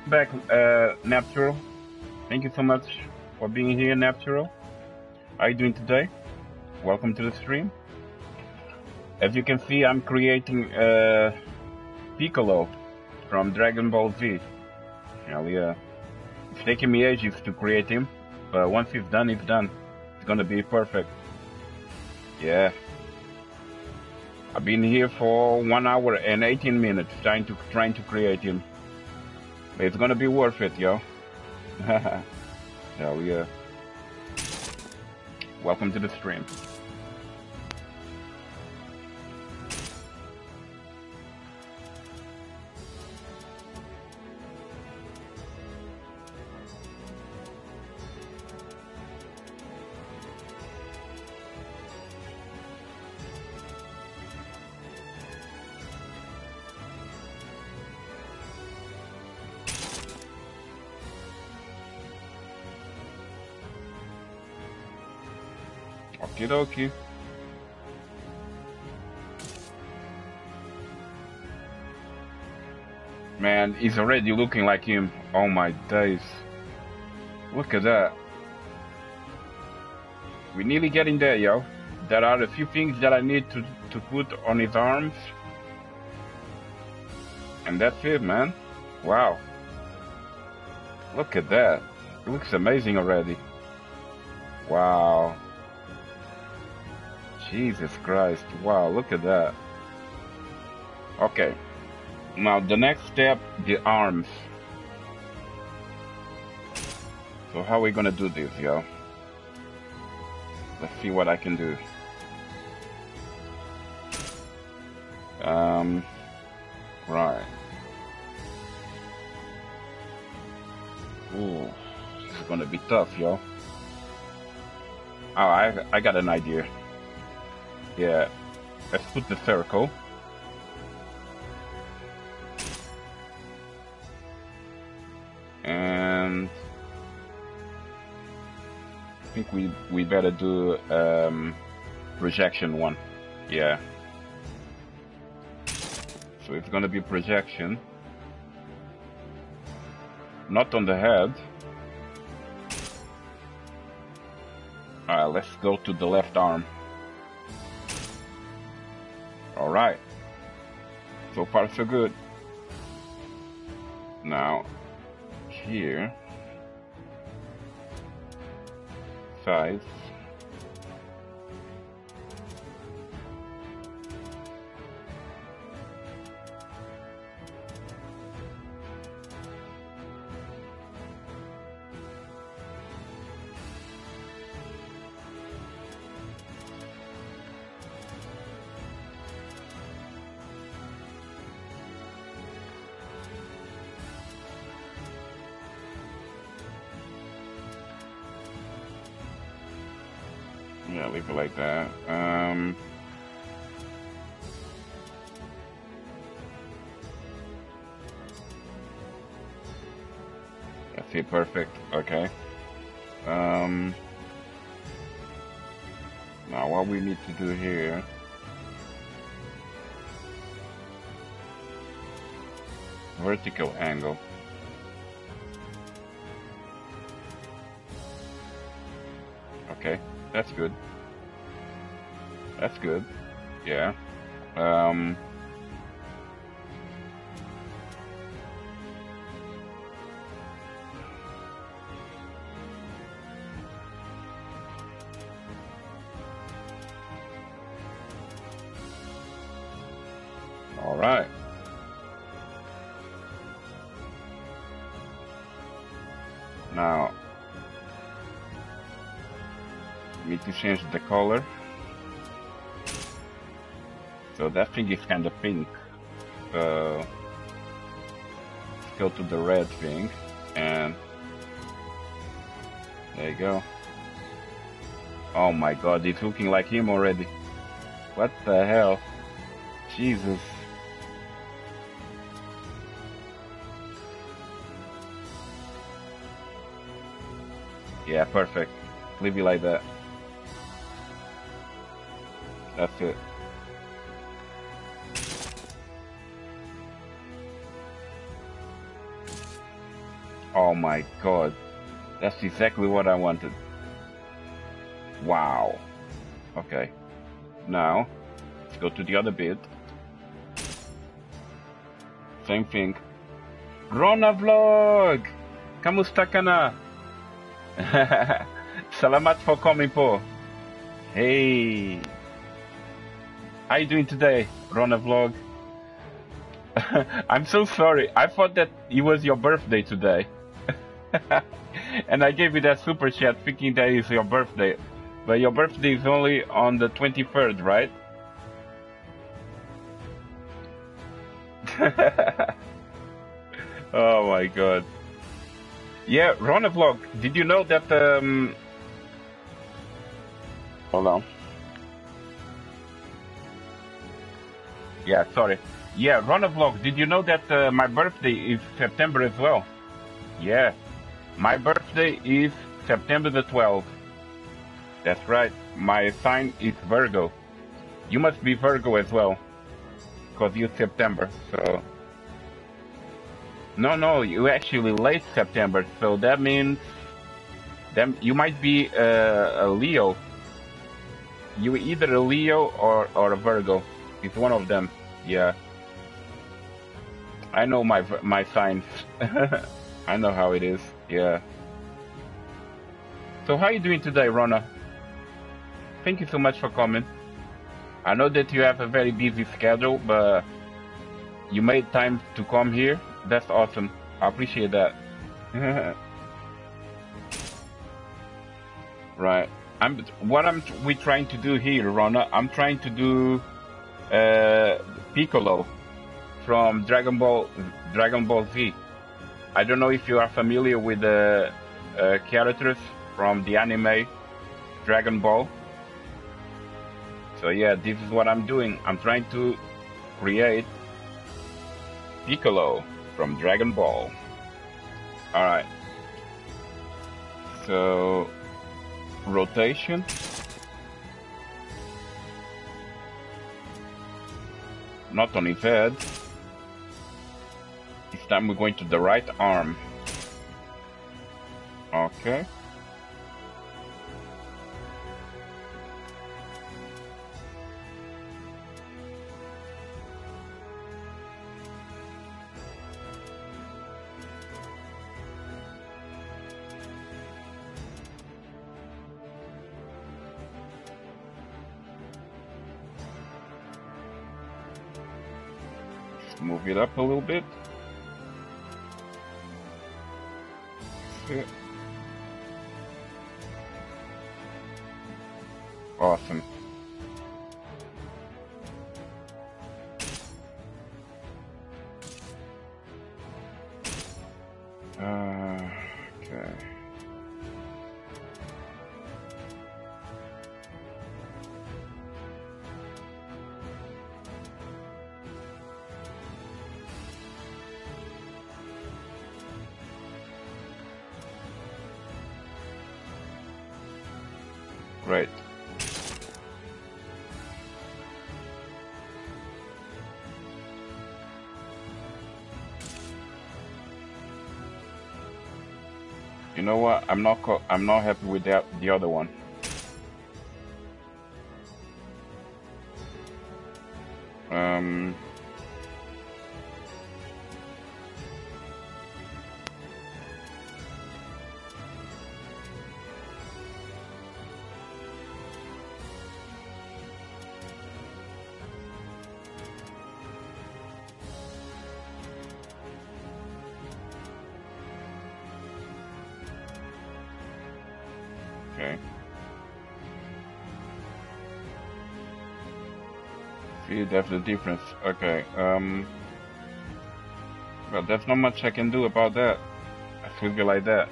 Back, Natural. Thank you so much for being here, Natural. How are you doing today? Welcome to the stream. As you can see, I'm creating Piccolo from Dragon Ball Z. Hell yeah. It's taking me ages to create him, but once it's done, it's done. It's gonna be perfect. Yeah. I've been here for 1 hour and 18 minutes trying to create him. But it's gonna be worth it, yo. Hell yeah. Welcome to the stream. Okie dokie. Man, he's already looking like him. Oh my days. Look at that. We're nearly getting there, yo. There are a few things that I need to put on his arms. And that's it, man. Wow. Look at that. It looks amazing already. Wow. Jesus Christ. Wow, look at that. Okay. Now the next step, the arms. So how are we gonna do this, yo? Let's see what I can do. Right. Ooh, this is gonna be tough, yo. Oh, I got an idea. Yeah, let's put the circle. And I think we better do projection one. Yeah. So it's gonna be projection. Not on the head. Let's go to the left arm. Alright. So far so good. Now, here. Size. Yeah, leave it like that. That's it, perfect. Okay. Now what we need to do here. Vertical angle. Okay, that's good. That's good. Yeah. All right. Now, need to change the color. So that thing is kind of pink. So let's go to the red thing, and there you go. Oh my God, it's looking like him already. What the hell? Jesus. Yeah, perfect. Leave it like that. That's it. Oh my god. That's exactly what I wanted. Wow. Okay. Now, let's go to the other bit. Same thing. Rona Vlog! Kamusta ka na? Salamat for coming po. Hey. How you doing today, Rona Vlog? I'm so sorry. I thought that it was your birthday today. And I gave you that super chat thinking that is your birthday. But your birthday is only on the 23rd, right? Oh my god. Yeah, Rona Vlog, did you know that hold on. Yeah, sorry. Yeah, Rona Vlog, did you know that my birthday is September as well? Yeah. My birthday is September the 12th. That's right. My sign is Virgo. You must be Virgo as well. Because you're September, so... No, you actually late September, so that means... Then you might be a Leo. You either a Leo or a Virgo. It's one of them, yeah. I know my signs. I know how it is, yeah. So how are you doing today, Rona? Thank you so much for coming. I know that you have a very busy schedule, but you made time to come here. That's awesome. I appreciate that. Right. We trying to do here, Rona? I'm trying to do Piccolo from Dragon Ball Z. I don't know if you are familiar with the characters from the anime Dragon Ball. So yeah, this is what I'm doing. I'm trying to create Piccolo from Dragon Ball. Alright. So, rotation. Not on his head. This time we're going to the right arm. Okay. Move it up a little bit. Yeah. Awesome. Okay. Great. You know what? I'm not happy with the other one. Okay. See, that's the difference. Okay. Well, there's not much I can do about that. I swing it like that.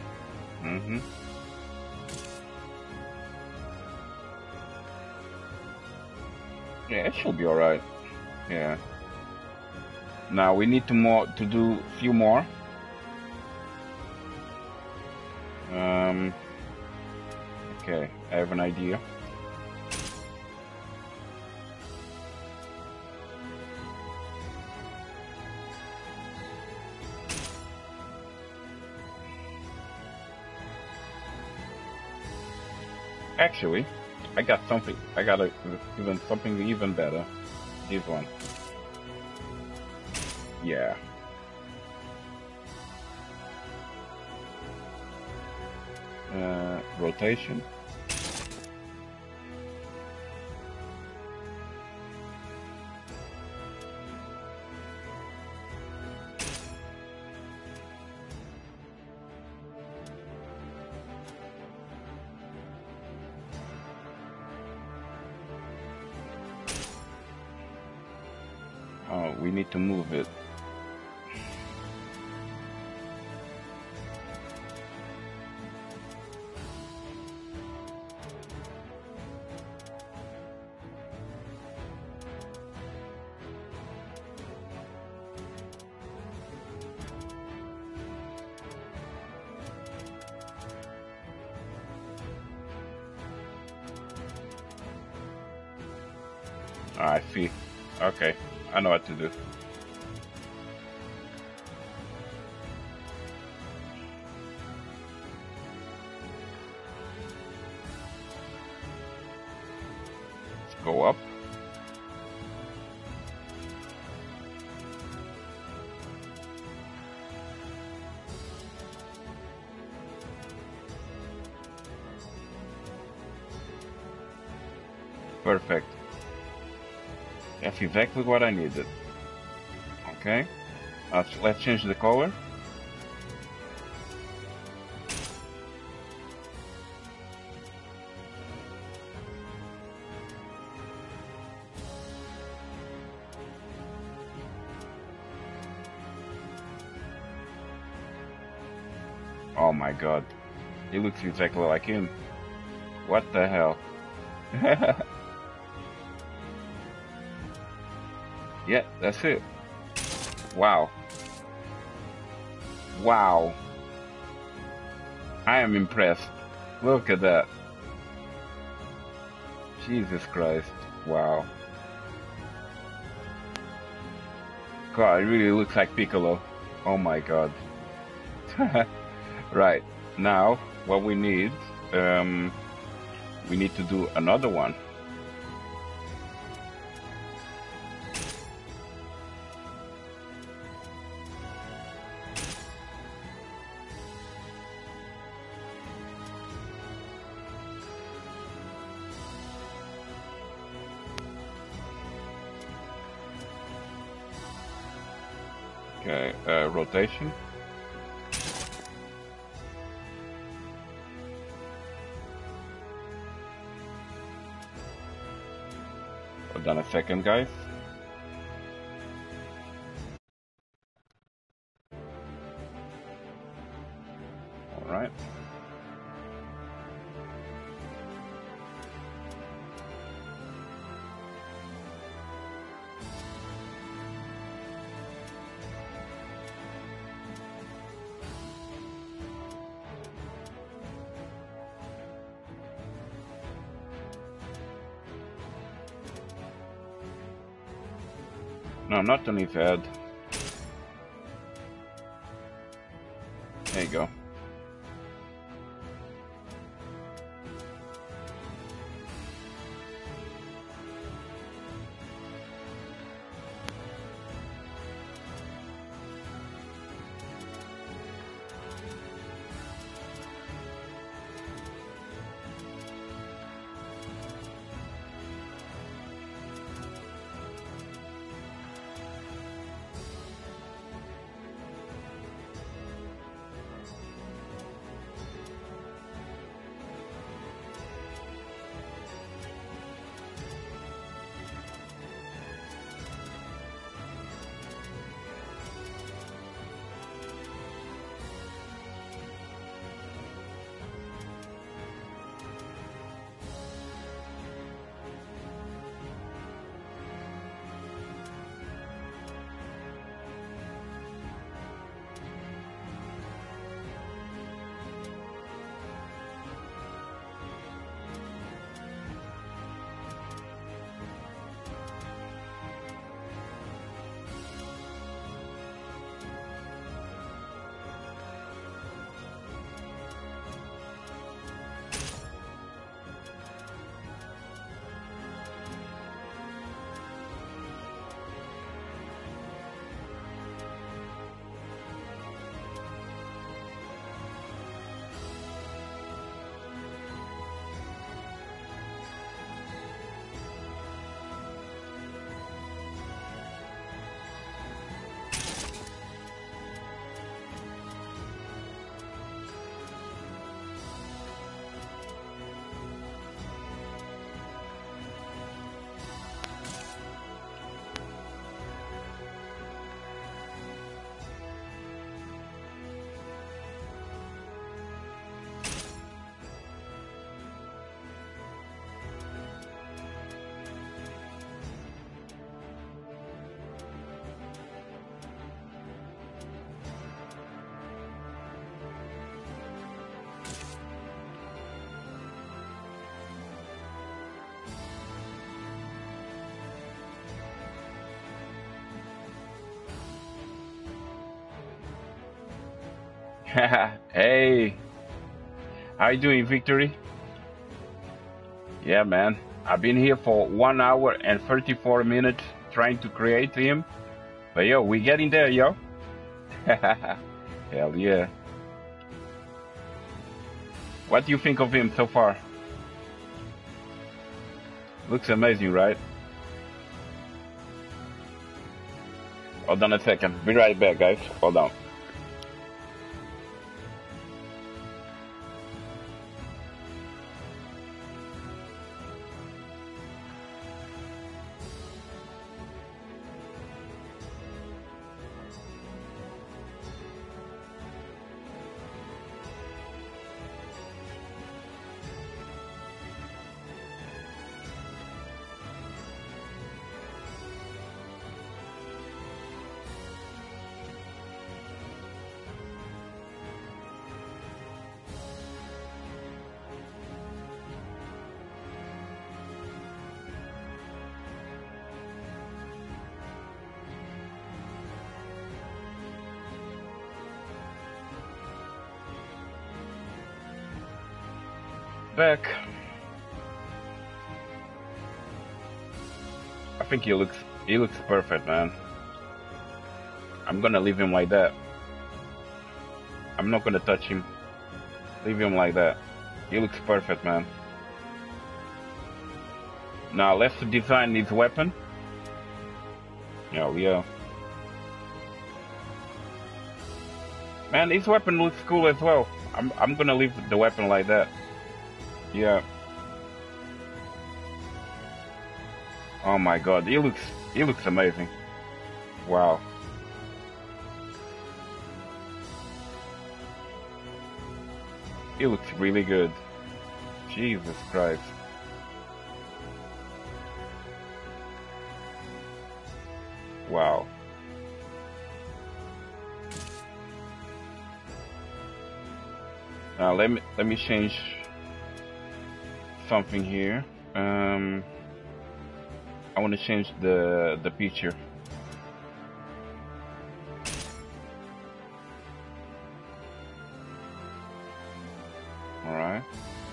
Yeah, it should be alright. Yeah. Now we need to do a few more. Okay, I have an idea. Actually, I got something. I got something even better. This one. Yeah. Rotation. Oh, we need to move it. I see. Okay, I know what to do. Let's go up. Perfect. That's exactly what I needed. Okay. Let's change the color. Oh my god. He looks exactly like him. What the hell? Yeah, that's it. Wow. Wow. I am impressed. Look at that. Jesus Christ. Wow. God, it really looks like Piccolo. Oh my god. Right. Now, what we need to do another one. Okay, rotation. Hold on a second, guys. All right. No, not on his head. There you go. Hey, how you doing, Victory? Yeah, man. I've been here for 1 hour and 34 minutes trying to create him. But yo, we getting there, yo. Hell yeah. What do you think of him so far? Looks amazing, right? Hold on a second. Be right back, guys. Hold on. Back. I think he looks perfect, man. I'm gonna leave him like that. I'm not gonna touch him. Leave him like that. He looks perfect, man. Now let's design his weapon. Yeah. Man, his weapon looks cool as well. I'm gonna leave the weapon like that. Yeah. Oh my god, he looks amazing. Wow. He looks really good. Jesus Christ. Wow. Now let me change something here. I want to change the picture. All right.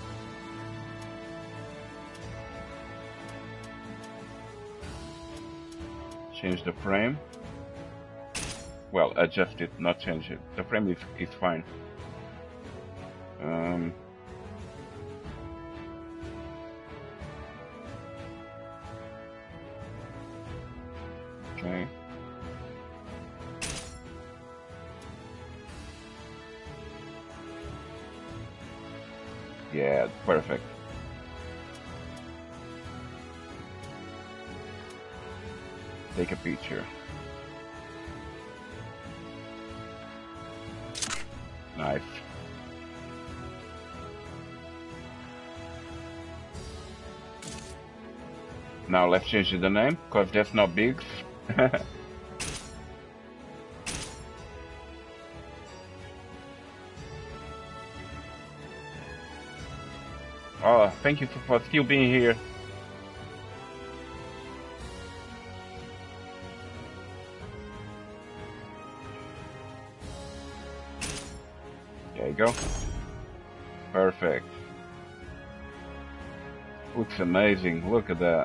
Change the frame. Well, adjust it, not change it. The frame is fine. Okay. Yeah, perfect. Take a picture. Nice. Now let's change the name, because that's not big. Oh, thank you for still being here. There you go. Perfect. Looks amazing. Look at that.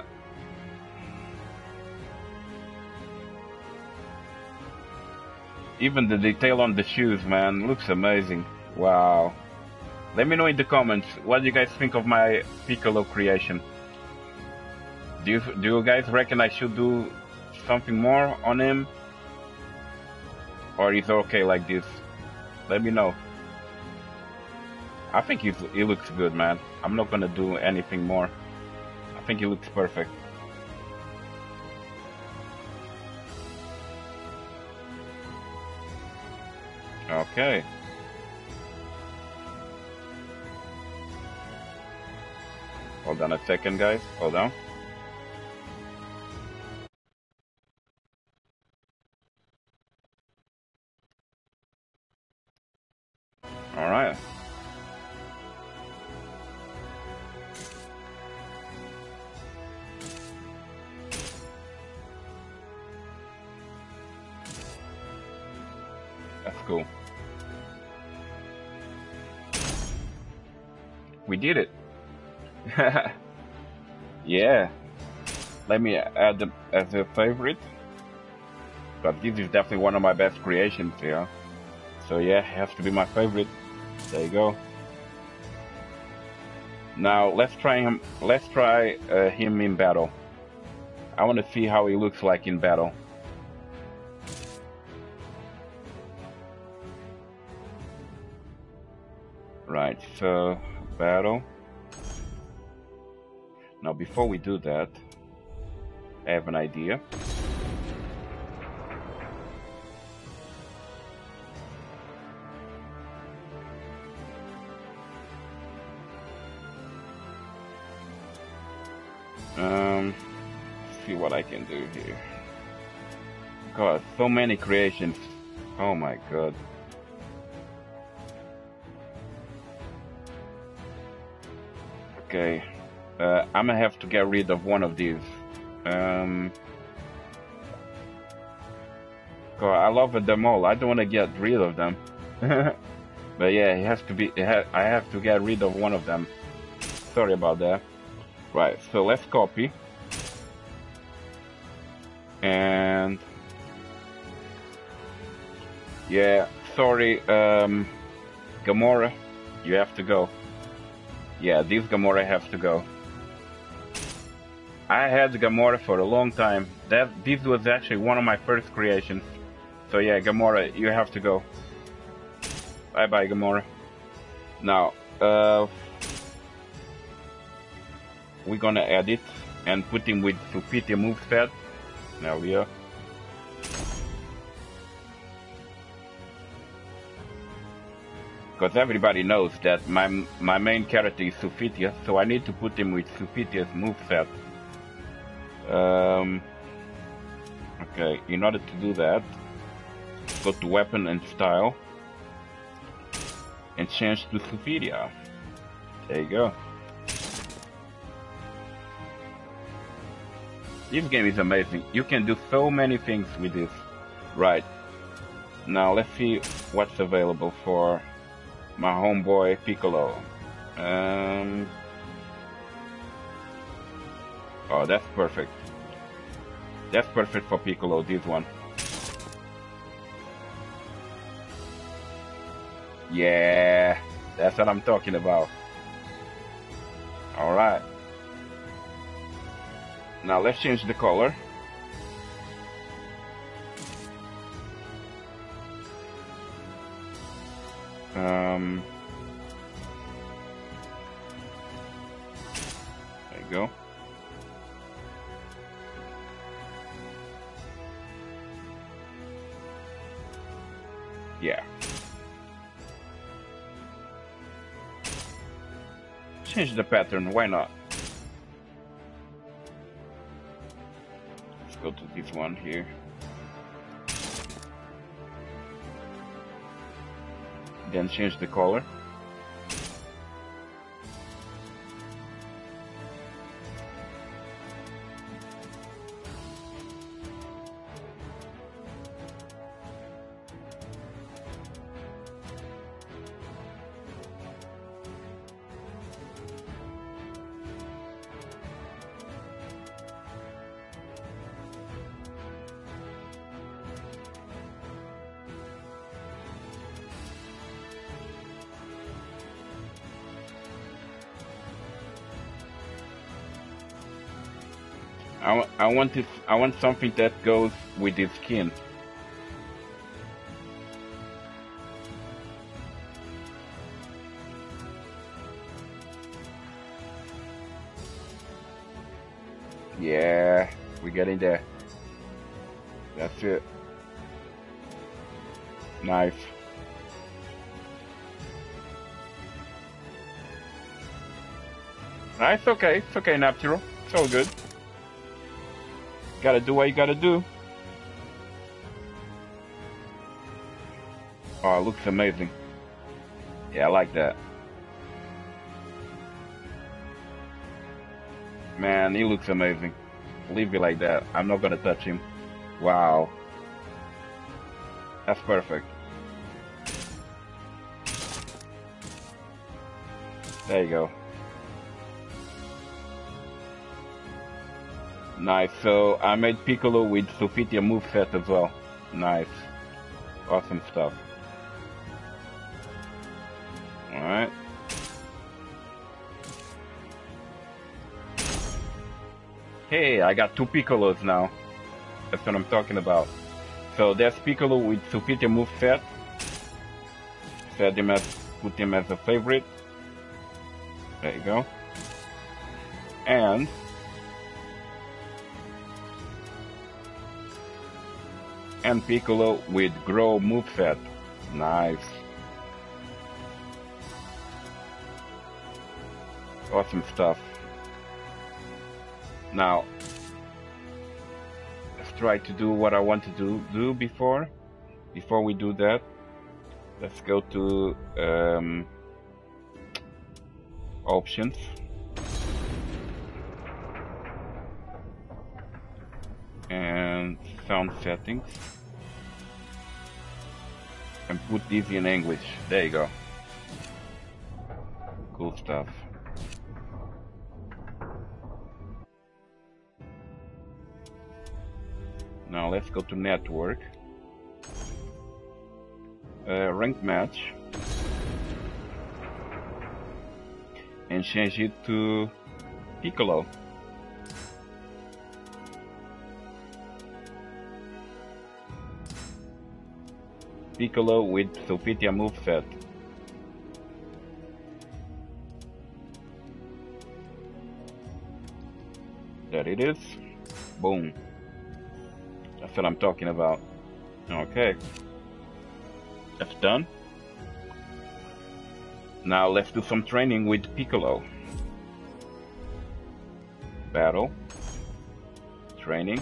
Even the detail on the shoes, man, looks amazing. Wow. Let me know in the comments what you guys think of my Piccolo creation. Do you guys reckon I should do something more on him? Or is it okay like this? Let me know. I think he looks good, man. I'm not gonna do anything more. I think he looks perfect. Okay. Hold on a second, guys. Hold on. All right. That's cool. We did it. Yeah. Let me add them as a favorite. But this is definitely one of my best creations here. So yeah, it has to be my favorite. There you go. Now let's try him. Let's try him in battle. I want to see how he looks like in battle. Right. So battle. Now before we do that, I have an idea. See what I can do here. God, so many creations. Oh my god. Okay. I'm gonna have to get rid of one of these. God, I love them all. I don't want to get rid of them. But yeah, it has to be. I have to get rid of one of them. Sorry about that. Right, so let's copy. And yeah, sorry, Gamora, you have to go. Yeah, this Gamora has to go. I had Gamora for a long time. This was actually one of my first creations. So yeah, Gamora, you have to go. Bye bye, Gamora. Now, we're gonna edit and put him with Sulpitia moveset. Now we are. Because everybody knows that my main character is Sulpitia, so I need to put him with Sulpitia's moveset. Okay, in order to do that, go to Weapon and Style and change to Sulpitia. There you go. This game is amazing. You can do so many things with this. Right. Now let's see what's available for my homeboy Piccolo. Oh, that's perfect. That's perfect for Piccolo, this one. Yeah, that's what I'm talking about. Alright. Now let's change the color. There you go. Yeah. Change the pattern, why not? Let's go to this one here. Then change the color. I want something that goes with his skin. Yeah, we're getting there. That's it. Nice. It's okay. It's okay, Natural. It's all good. Gotta do what you gotta do. Oh, it looks amazing. Yeah, I like that. Man, he looks amazing. Leave it like that. I'm not gonna touch him. Wow. That's perfect. There you go. Nice. So I made Piccolo with Sophitia moveset as well. Nice. Awesome stuff. Alright. Hey, I got 2 Piccolos now. That's what I'm talking about. So there's Piccolo with Sophitia moveset. Put him as a favorite. There you go. And Piccolo with Grow moveset. Nice. Awesome stuff. Now, let's try to do what I want to do before. Before we do that, let's go to options. And sound settings. And put this in English. There you go. Cool stuff. Now let's go to network. Ranked match. And change it to Piccolo. Piccolo with Sophitia moveset. There it is. Boom. That's what I'm talking about. Okay. That's done. Now let's do some training with Piccolo. Battle. Training.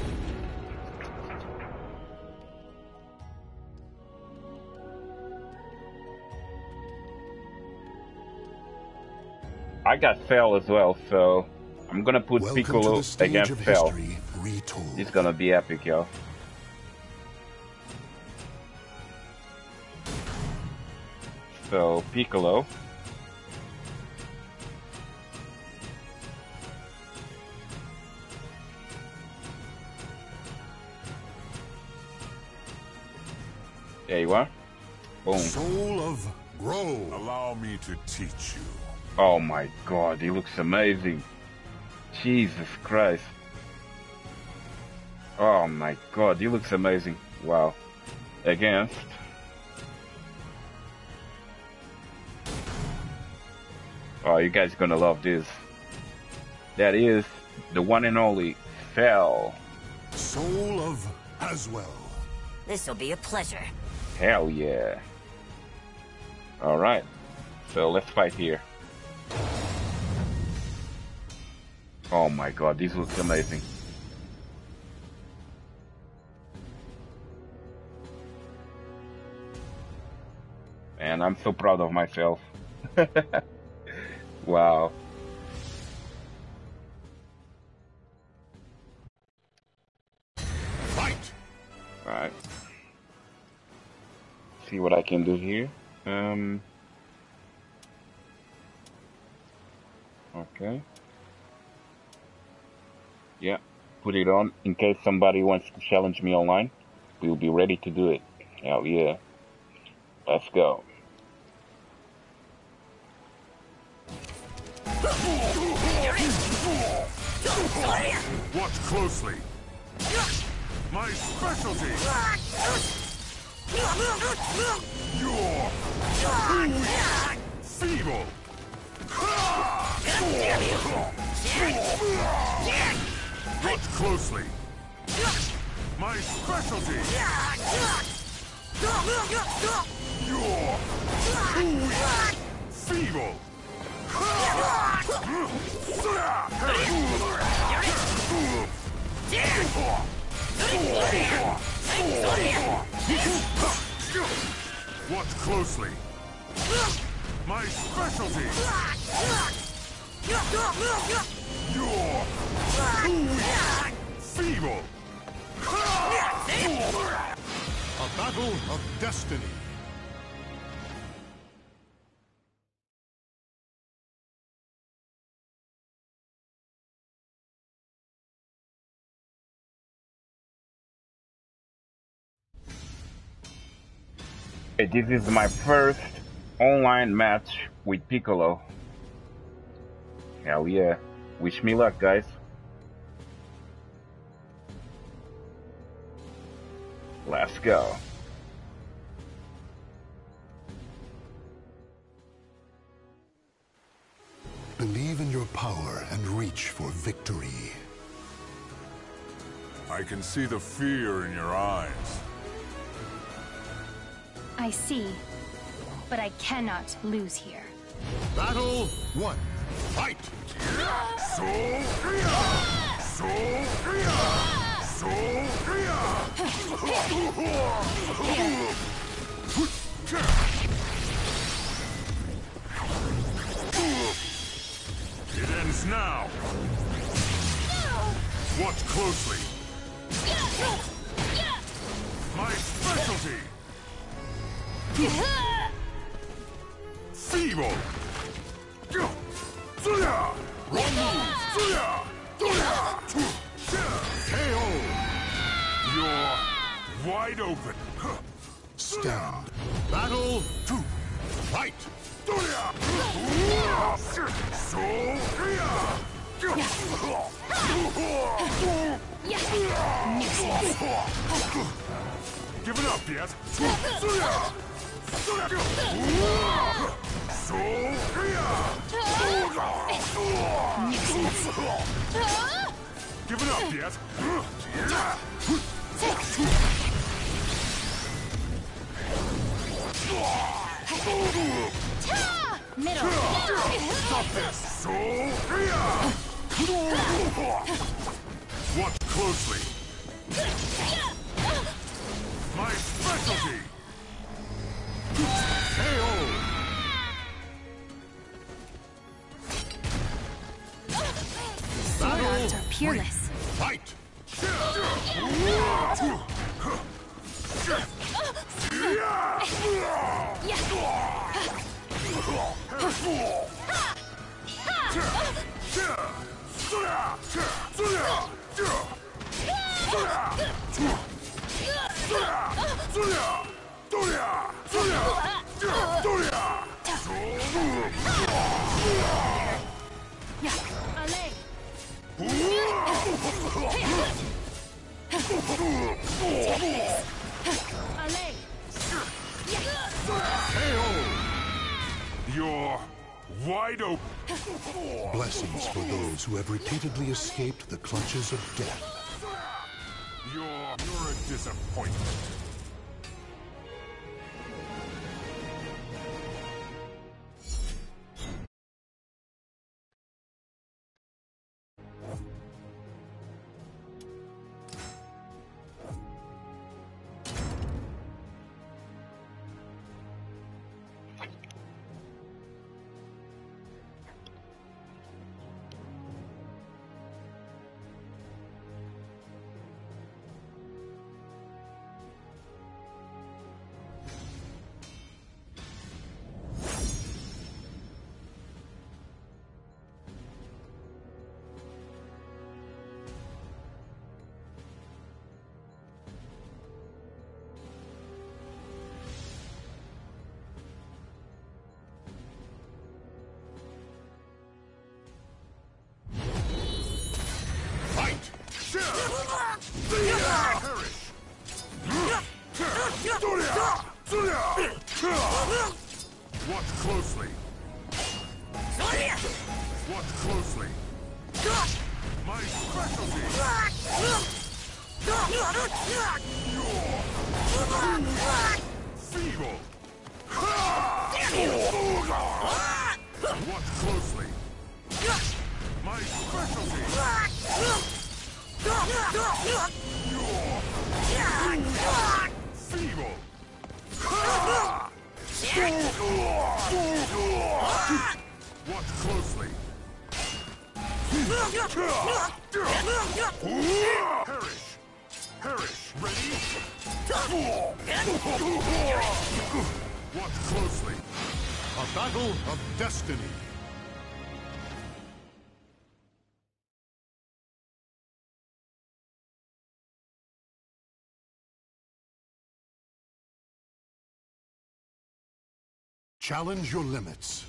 I got Cell as well, so I'm gonna put Piccolo against Cell. It's gonna be epic, yo. So, Piccolo. There you are. Boom. Soul of Grow. Allow me to teach you. Oh my god, he looks amazing. Jesus Christ. Oh my god, he looks amazing. Wow. Against. Oh, you guys are gonna love this. That is the one and only Cell. Soul of Aswell. This'll be a pleasure. Hell yeah. Alright. So let's fight here. Oh my god, this looks amazing. Man, I'm so proud of myself. Wow. Fight! Alright. See what I can do here. Okay. Yeah, put it on in case somebody wants to challenge me online. We'll be ready to do it. Hell yeah. Let's go. Watch closely. My specialty. You're feeble. Watch closely. My specialty. You're feeble. Watch closely. My specialty. You're feeble. A battle of destiny. This is my first online match with Piccolo. Hell yeah. Wish me luck, guys. Let's go. Believe in your power and reach for victory. I can see the fear in your eyes. I see, but I cannot lose here. Battle 1. Fight! It ends now. Watch closely. My specialty. Feeble. One move. KO. You're wide open. Stand. Battle 2. Fight! Give it up yet? Give it up yet? Middle. Stop this! Watch closely. My specialty. KO. Sword arts are peerless. Fight! Allez. Allez. You're wide open. Blessings for those who have repeatedly escaped the clutches of death. You're a disappointment. Watch closely. Watch closely. My specialty. Feeble. Watch closely. My specialty. Feeble. Watch closely. Perish. Ready? Watch closely. A battle of destiny. Challenge your limits.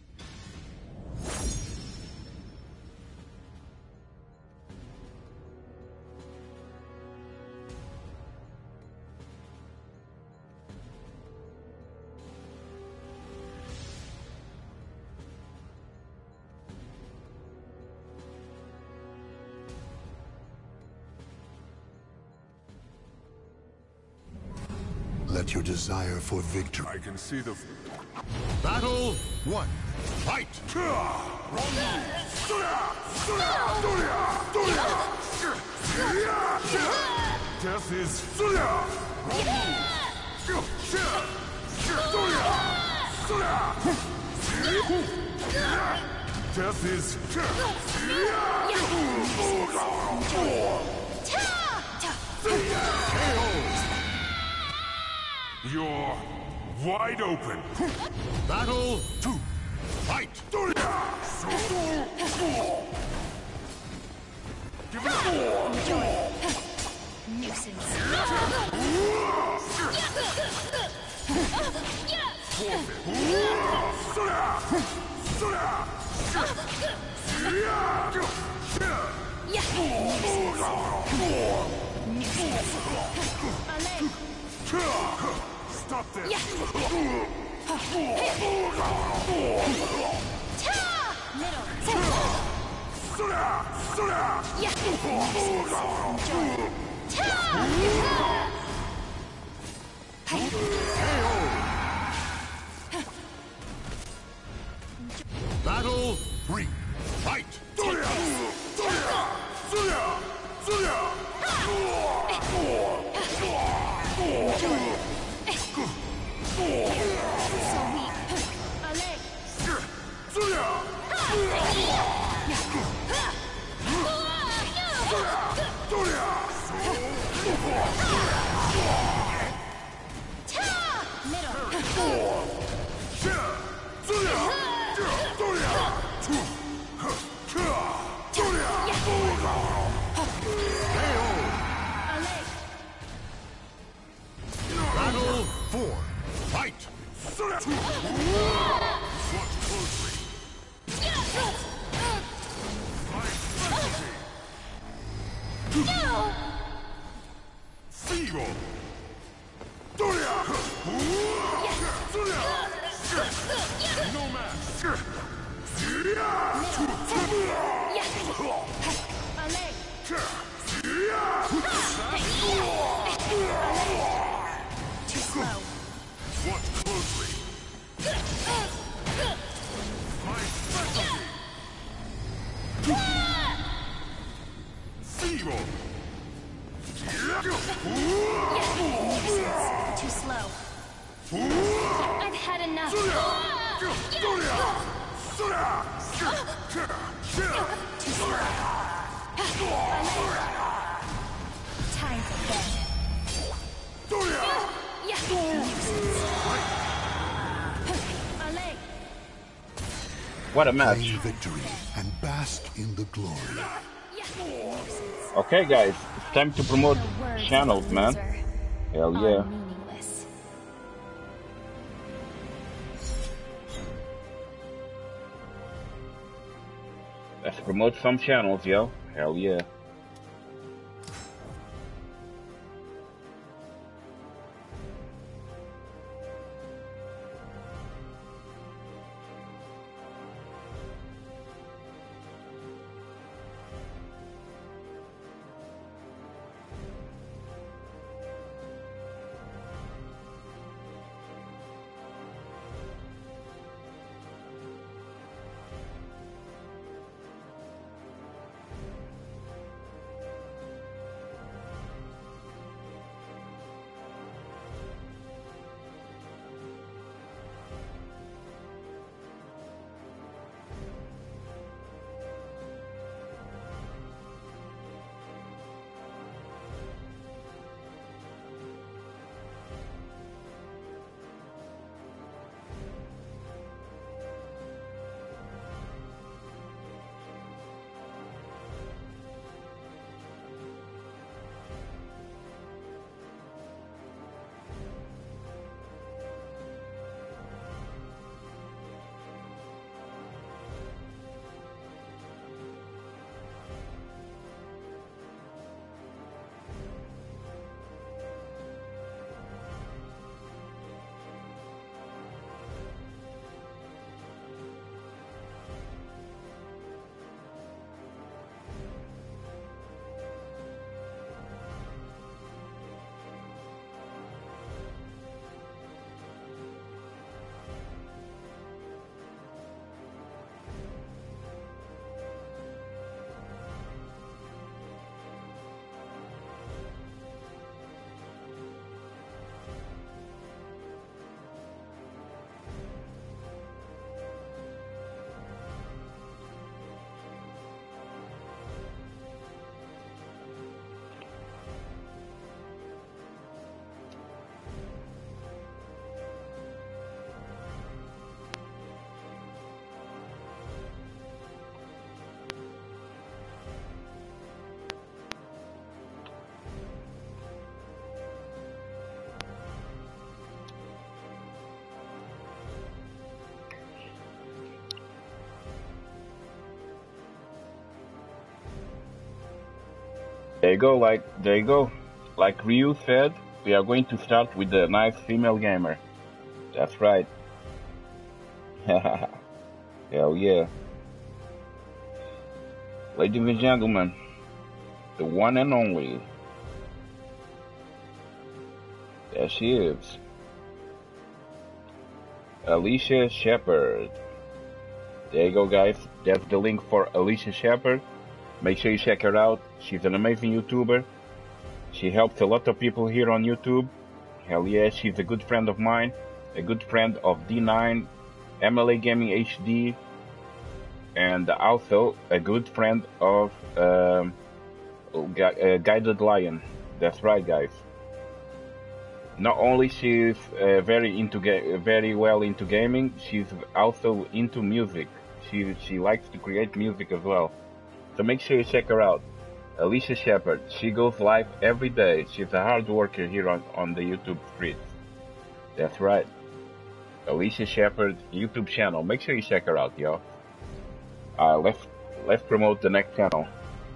Let your desire for victory. I can see the... Battle 1. Fight! Death is... Death is... You're wide open. Battle 2. Fight! Give it up. Nuisance. Allez. Stop this. Battle 3. Fight! Battle 4. Fight! Watch closely. My specialty. Zero. No match. Too slow. Watch closely. My specialty. Zero. Too slow. I've had enough. Too slow. Time for bed. Allez. What a match. Claim victory and bask in the glory. Okay, guys, it's time to promote The words of channels, a man. loser Hell are yeah. meaningless. Let's promote some channels, yo. Hell yeah. you go, there you go. Like Ryu said, we are going to start with the nice female gamer. That's right. Hell yeah. Ladies and gentlemen, the one and only. There she is. Alicia Shepard. There you go, guys. That's the link for Alicia Shepard. Make sure you check her out. She's an amazing YouTuber. She helps a lot of people here on YouTube. Hell yeah, she's a good friend of mine. A good friend of D9, MLA Gaming HD, and also a good friend of Guided Lion. That's right, guys. Not only she's very well into gaming, she's also into music. She likes to create music as well. So make sure you check her out. Alicia Shepard. She goes live every day. She's a hard worker here on the YouTube streets. That's right. Alicia Shepard YouTube channel. Make sure you check her out, y'all. Let's promote the next channel.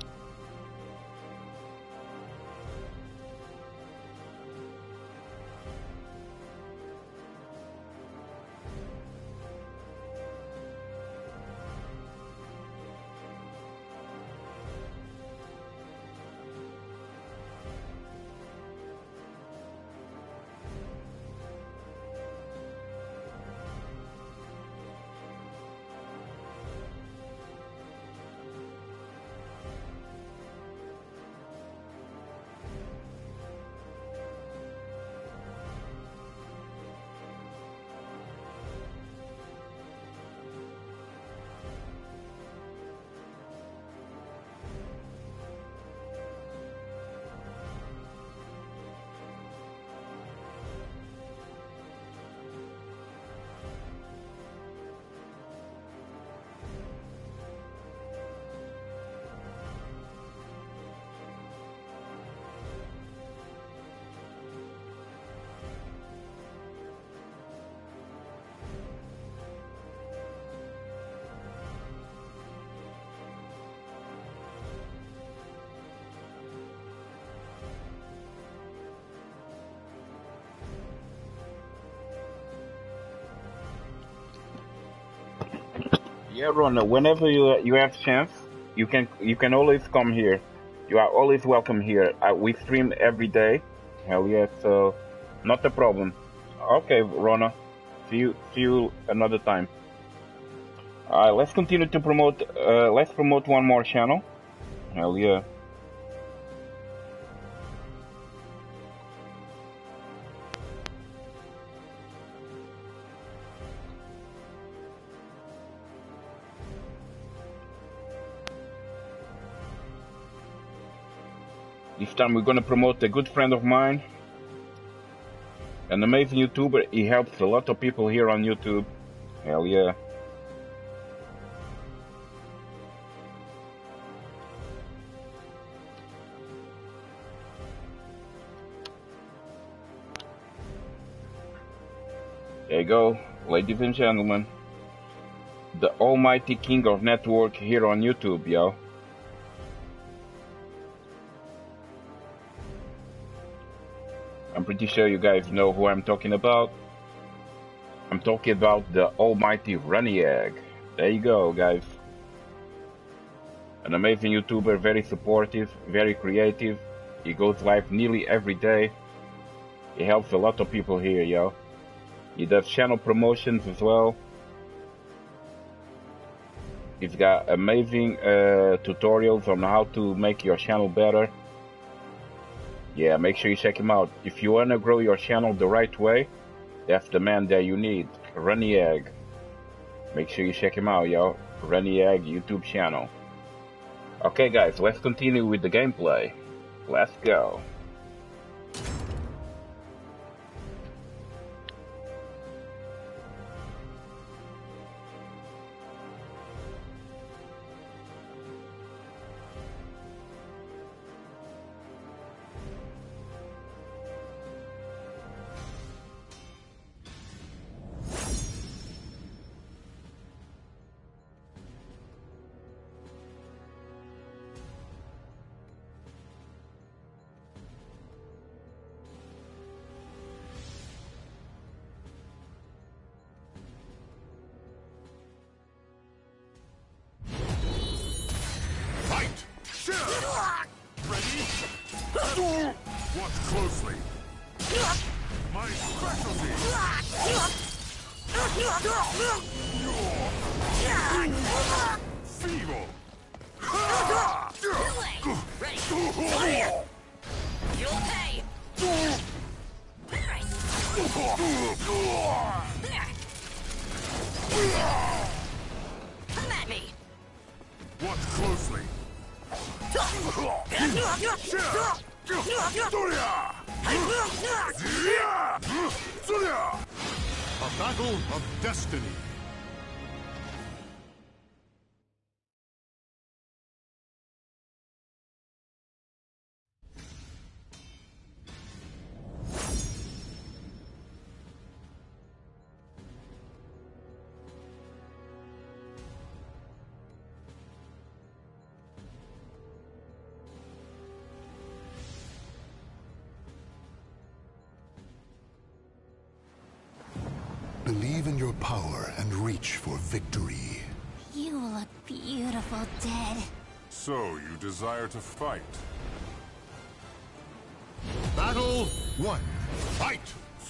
Yeah, Rona. Whenever you have chance, you can always come here. You are always welcome here. We stream every day. Hell yeah, so not a problem. Okay, Rona. See you another time. Let's continue to promote. Let's promote one more channel. Hell yeah. This time we're gonna promote a good friend of mine, an amazing YouTuber. He helps a lot of people here on YouTube. Hell yeah. There you go, ladies and gentlemen. The almighty king of network here on YouTube, yo. I'm pretty sure you guys know who I'm talking about. I'm talking about the almighty Runiag. There you go, guys. An amazing YouTuber, very supportive, very creative. He goes live nearly every day. He helps a lot of people here, yo. He does channel promotions as well. He's got amazing tutorials on how to make your channel better. Yeah, make sure you check him out. If you want to grow your channel the right way, that's the man that you need. Runiag. Make sure you check him out, yo. Runiag YouTube channel. Okay, guys, let's continue with the gameplay. Let's go. Watch closely. My specialty. Feeble. Ready. You'll pay. Come at me. Watch closely. A battle of destiny. Believe in your power and reach for victory. You look beautiful dead. So you desire to fight? Battle 1. Fight!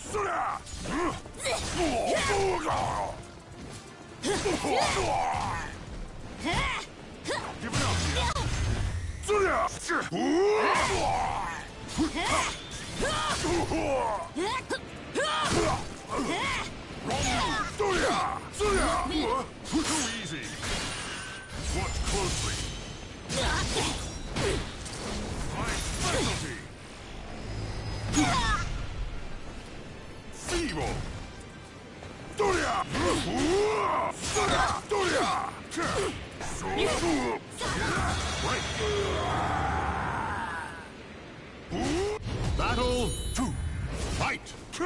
Give it Too easy. Watch closely. My specialty. Feeble. Battle 2. Fight!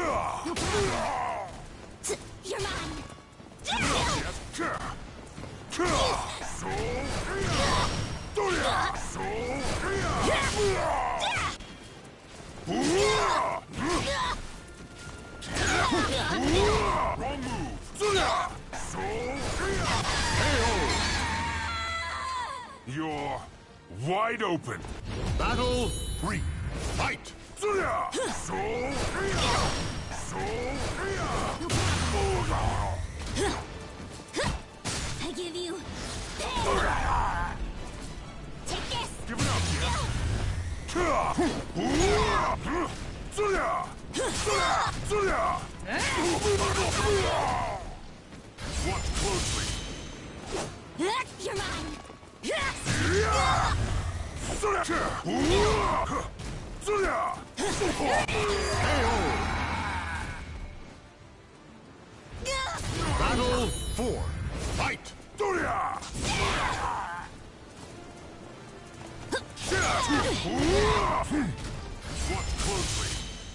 You're mine. Wrong move. You're wide open. Battle 3. Fight! I give you. Take this. Give it up, Watch closely. You're mine. Battle 4. Fight! Watch closely.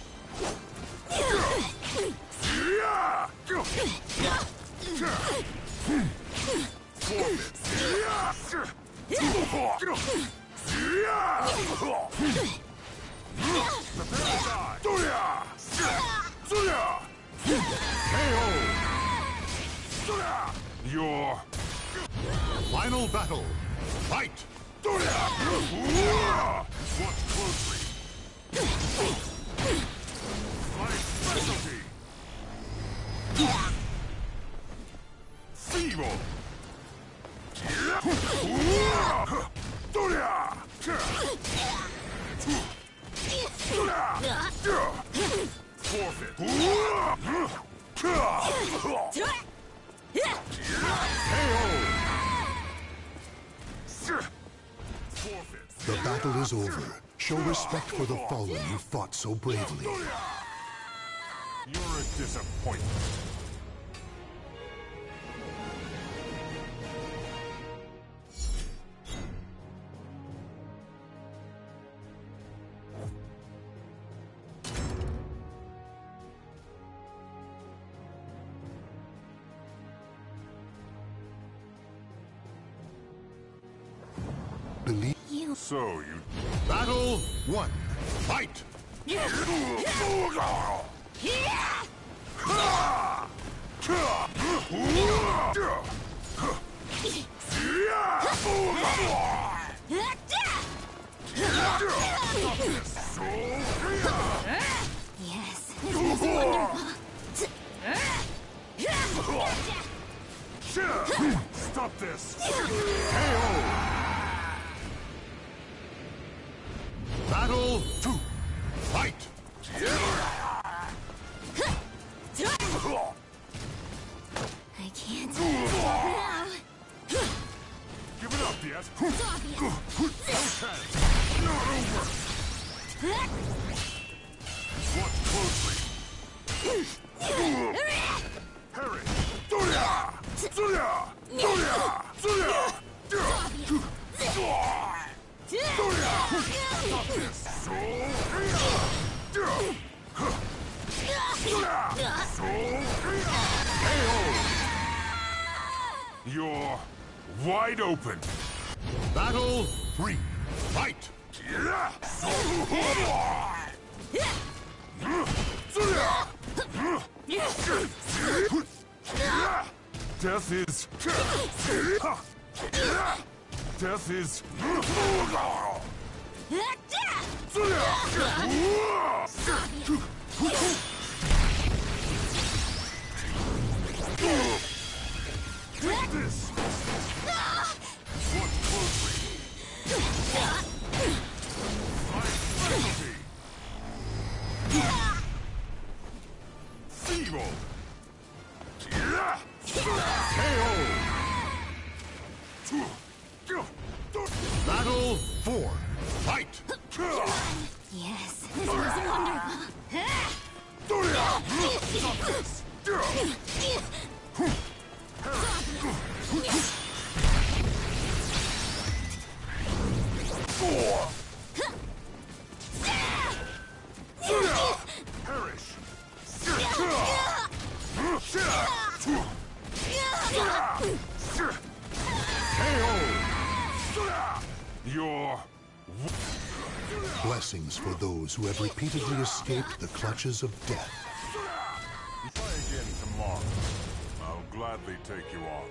Your Final battle. Fight! watch closely. My specialty. Feeble. Forfeit. Forfeit. The battle is over. Show respect for the fallen who fought so bravely. You're a disappointment. Believe. So you Battle 1. Fight! Stop this! KO! Battle 2. Fight! I can't. Now. Give it up, yet. No chance. Not over. Watch closely. Harry. Stop this. You're wide open. Battle 3. Fight! Death is... Death is... Take this! Watch closely. My specialty. Feeble. KO. Battle 4. Fight. Yes, this was wonderful. Stop this. Perish. KO. Your Blessings for those who have repeatedly escaped the clutches of death. try again tomorrow. I'll gladly take you on.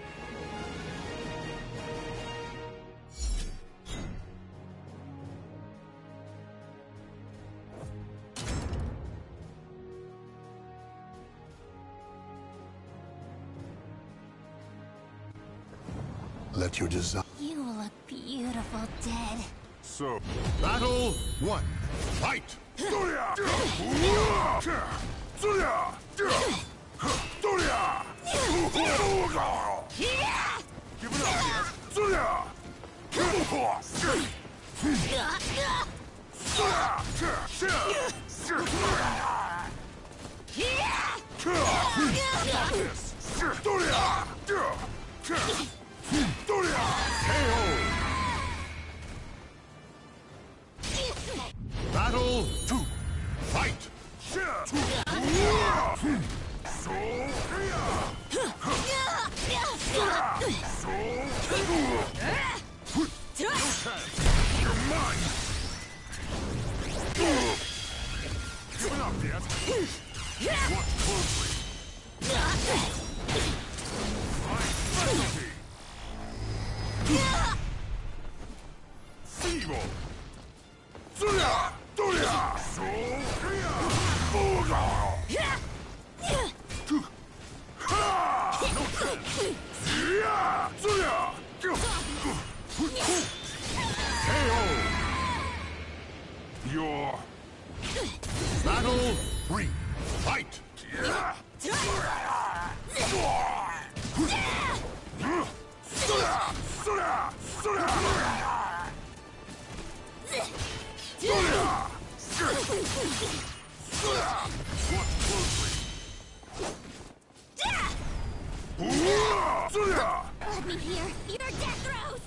Let your desire... You look beautiful dead. So, battle 1. Fight! Give it up, Battle 2. Fight! You're mine! Give it up, yet. Watch closely. My specialty. Feeble. Your battle 3. Fight! Watch closely. Let me hear your death throes!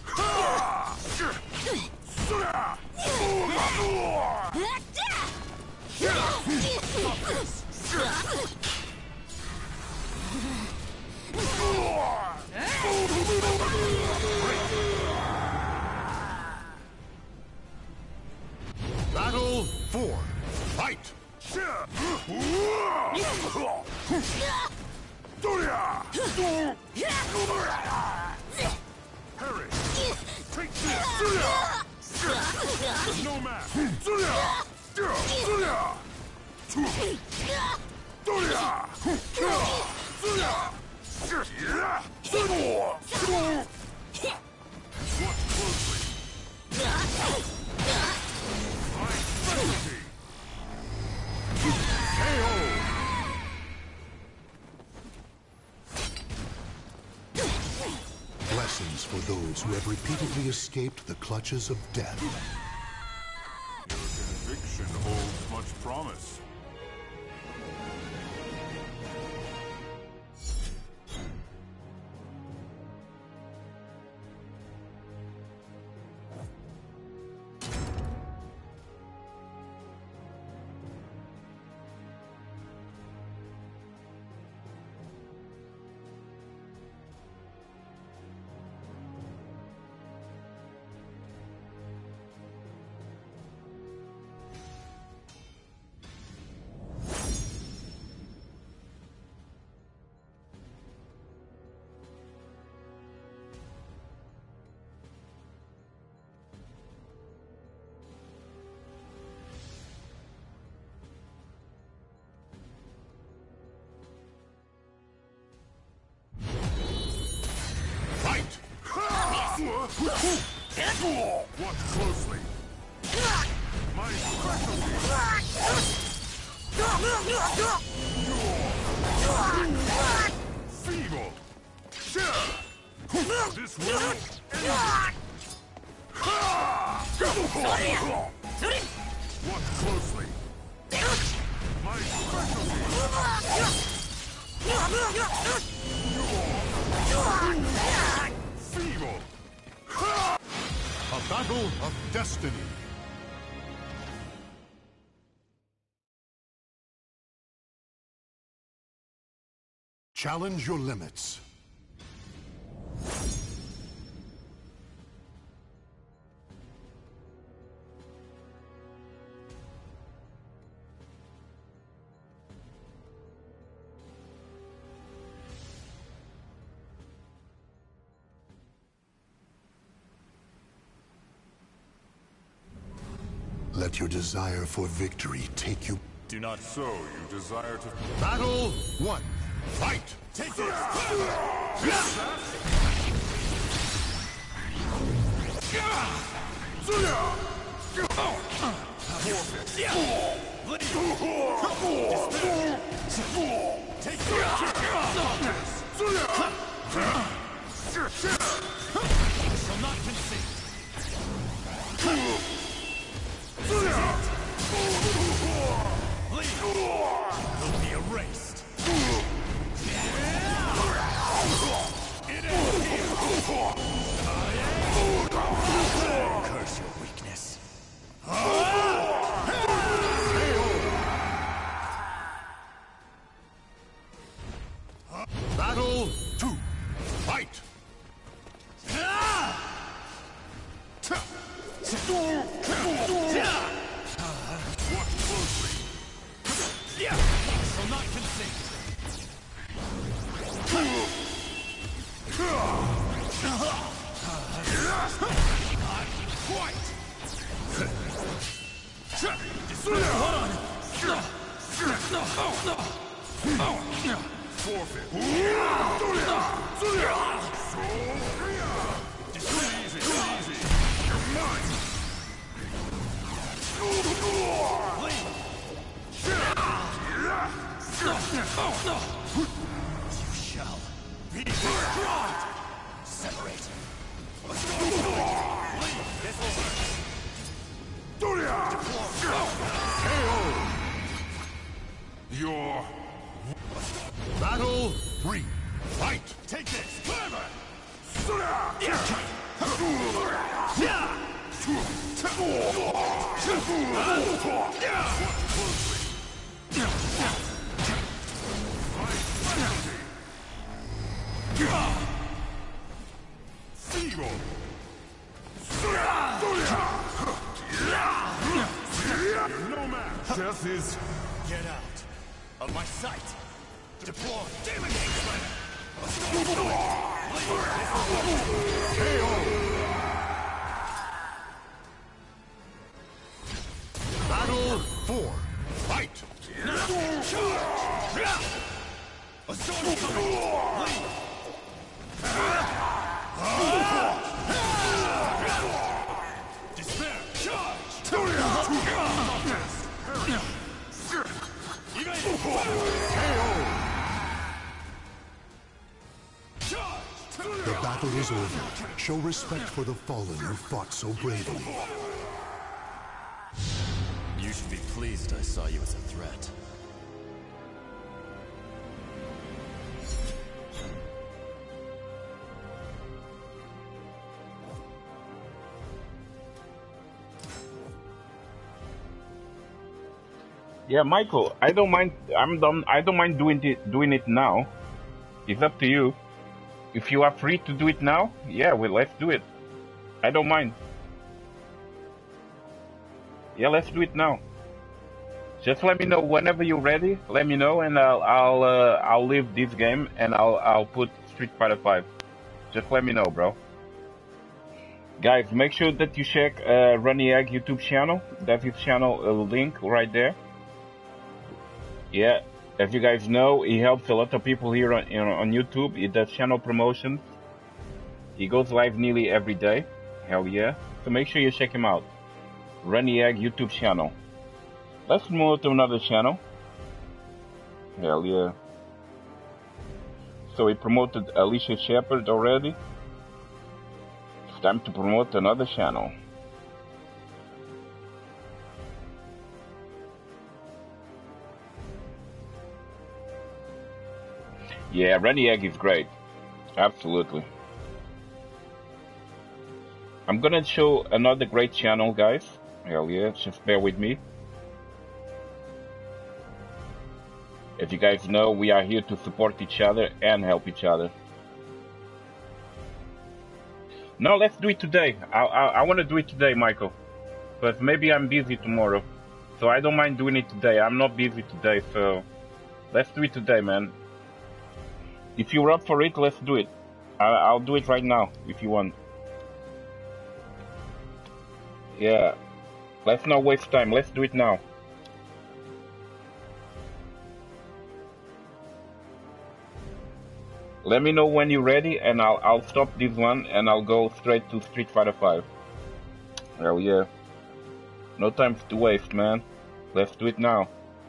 Battle 4. Fight! Harry! Take this! No match! Blessings for those who have repeatedly escaped the clutches of death. Your conviction holds much promise. Watch closely. My specialty. Feeble. This will end. Watch closely. My specialty. Feeble. A battle of destiny. Challenge your limits. Let your desire for victory take you. Do not so you desire to... Battle 1. Fight! Take this! Shall not concede. Will be erased. It ends here. Curse your weakness. Battle 2. Fight! Watch closely. Shall not concede. Quite. Forfeit. Easy. You're mine. You shall be destroyed. Separate. Your... Battle 3. Fight! Take this. Clever. Feeble. You're no match. Death is... Get out of my sight. Deploy. Demon King Slayer. Battle 4. Fight! Charge! battle is over, show respect for the fallen who fought so bravely. You should be pleased I saw you as a threat. Yeah, Michael, I don't mind. I don't mind doing it now. It's up to you. If you are free to do it now, yeah, well, let's do it. I don't mind. Yeah, let's do it now. Just let me know whenever you're ready. Let me know, and I'll leave this game and I'll put Street Fighter 5. Just let me know, bro. Guys, make sure that you check Ronnie Egg YouTube channel. That's his channel link right there. Yeah, as you guys know, he helps a lot of people here on YouTube. He does channel promotions. He goes live nearly every day. Hell yeah. So make sure you check him out. Ronnie Egg YouTube channel. Let's move to another channel. Hell yeah. So he promoted Alicia Shepard already. It's time to promote another channel. Yeah, Ronnie Egg is great. Absolutely. I'm gonna show another great channel, guys. Hell yeah, just bear with me. As you guys know, we are here to support each other and help each other. No, let's do it today. I want to do it today, Michael. But maybe I'm busy tomorrow. So I don't mind doing it today. I'm not busy today, so let's do it today, man. If you're up for it, let's do it. I'll do it right now, if you want. Yeah. Let's not waste time. Let's do it now. Let me know when you're ready, and I'll stop this one, and I'll go straight to Street Fighter 5. Hell yeah. No time to waste, man. Let's do it now.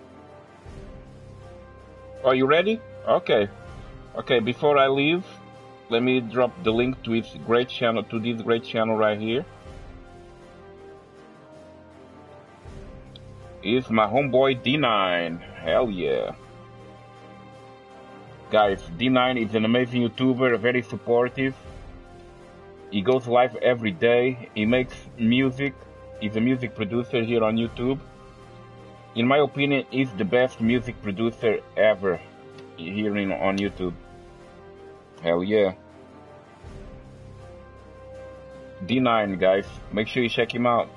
Are you ready? Okay. Okay, before I leave, let me drop the link to his great channel, to this great channel right here. It's my homeboy D9. Hell yeah. Guys, D9 is an amazing YouTuber, very supportive. He goes live every day. He makes music. He's a music producer here on YouTube. In my opinion, he's the best music producer ever here on YouTube. Hell yeah. D9, guys. Make sure you check him out.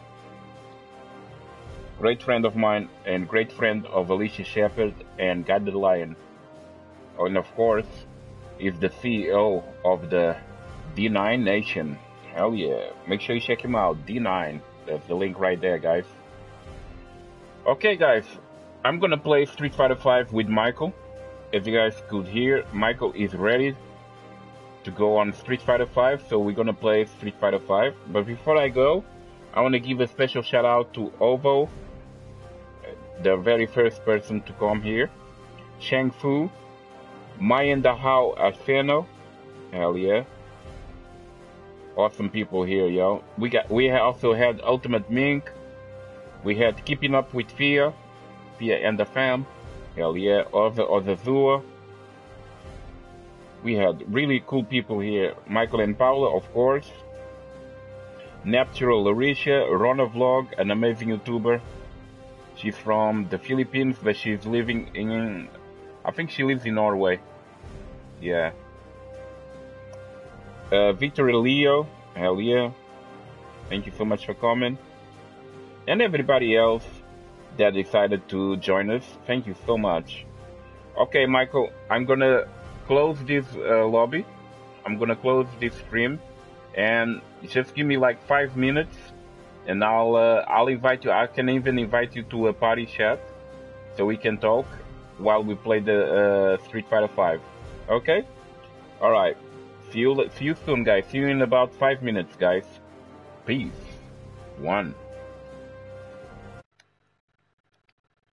Great friend of mine and great friend of Alicia Shepard and God the Lion. And of course, is the CEO of the D9 Nation. Hell yeah. Make sure you check him out. D9. That's the link right there, guys. Okay, guys. I'm gonna play Street Fighter 5 with Michael. As you guys could hear, Michael is ready to go on Street Fighter 5, so we're gonna play Street Fighter 5. But before I go, I want to give a special shout out to Ovo, the very first person to come here, Cheng Fu, Mayan Dahao Alfeno, hell yeah, awesome people here, yo. We also had Ultimate Mink, we had Keeping Up with Fia and the Fam, hell yeah, Ozazua. We had really cool people here. Michael and Paula, of course. Natural Larisha, Rona Vlog, an amazing YouTuber. She's from the Philippines, but she's living in... I think she lives in Norway. Yeah. Victor Leo, hell yeah. Thank you so much for coming. And everybody else that decided to join us, thank you so much. Okay, Michael, I'm gonna close this lobby. I'm gonna close this stream, and just give me like 5 minutes, and I'll invite you. I can even invite you to a party chat, so we can talk while we play the Street Fighter 5. Okay? All right. See you soon, guys. See you in about 5 minutes, guys. Peace. 1.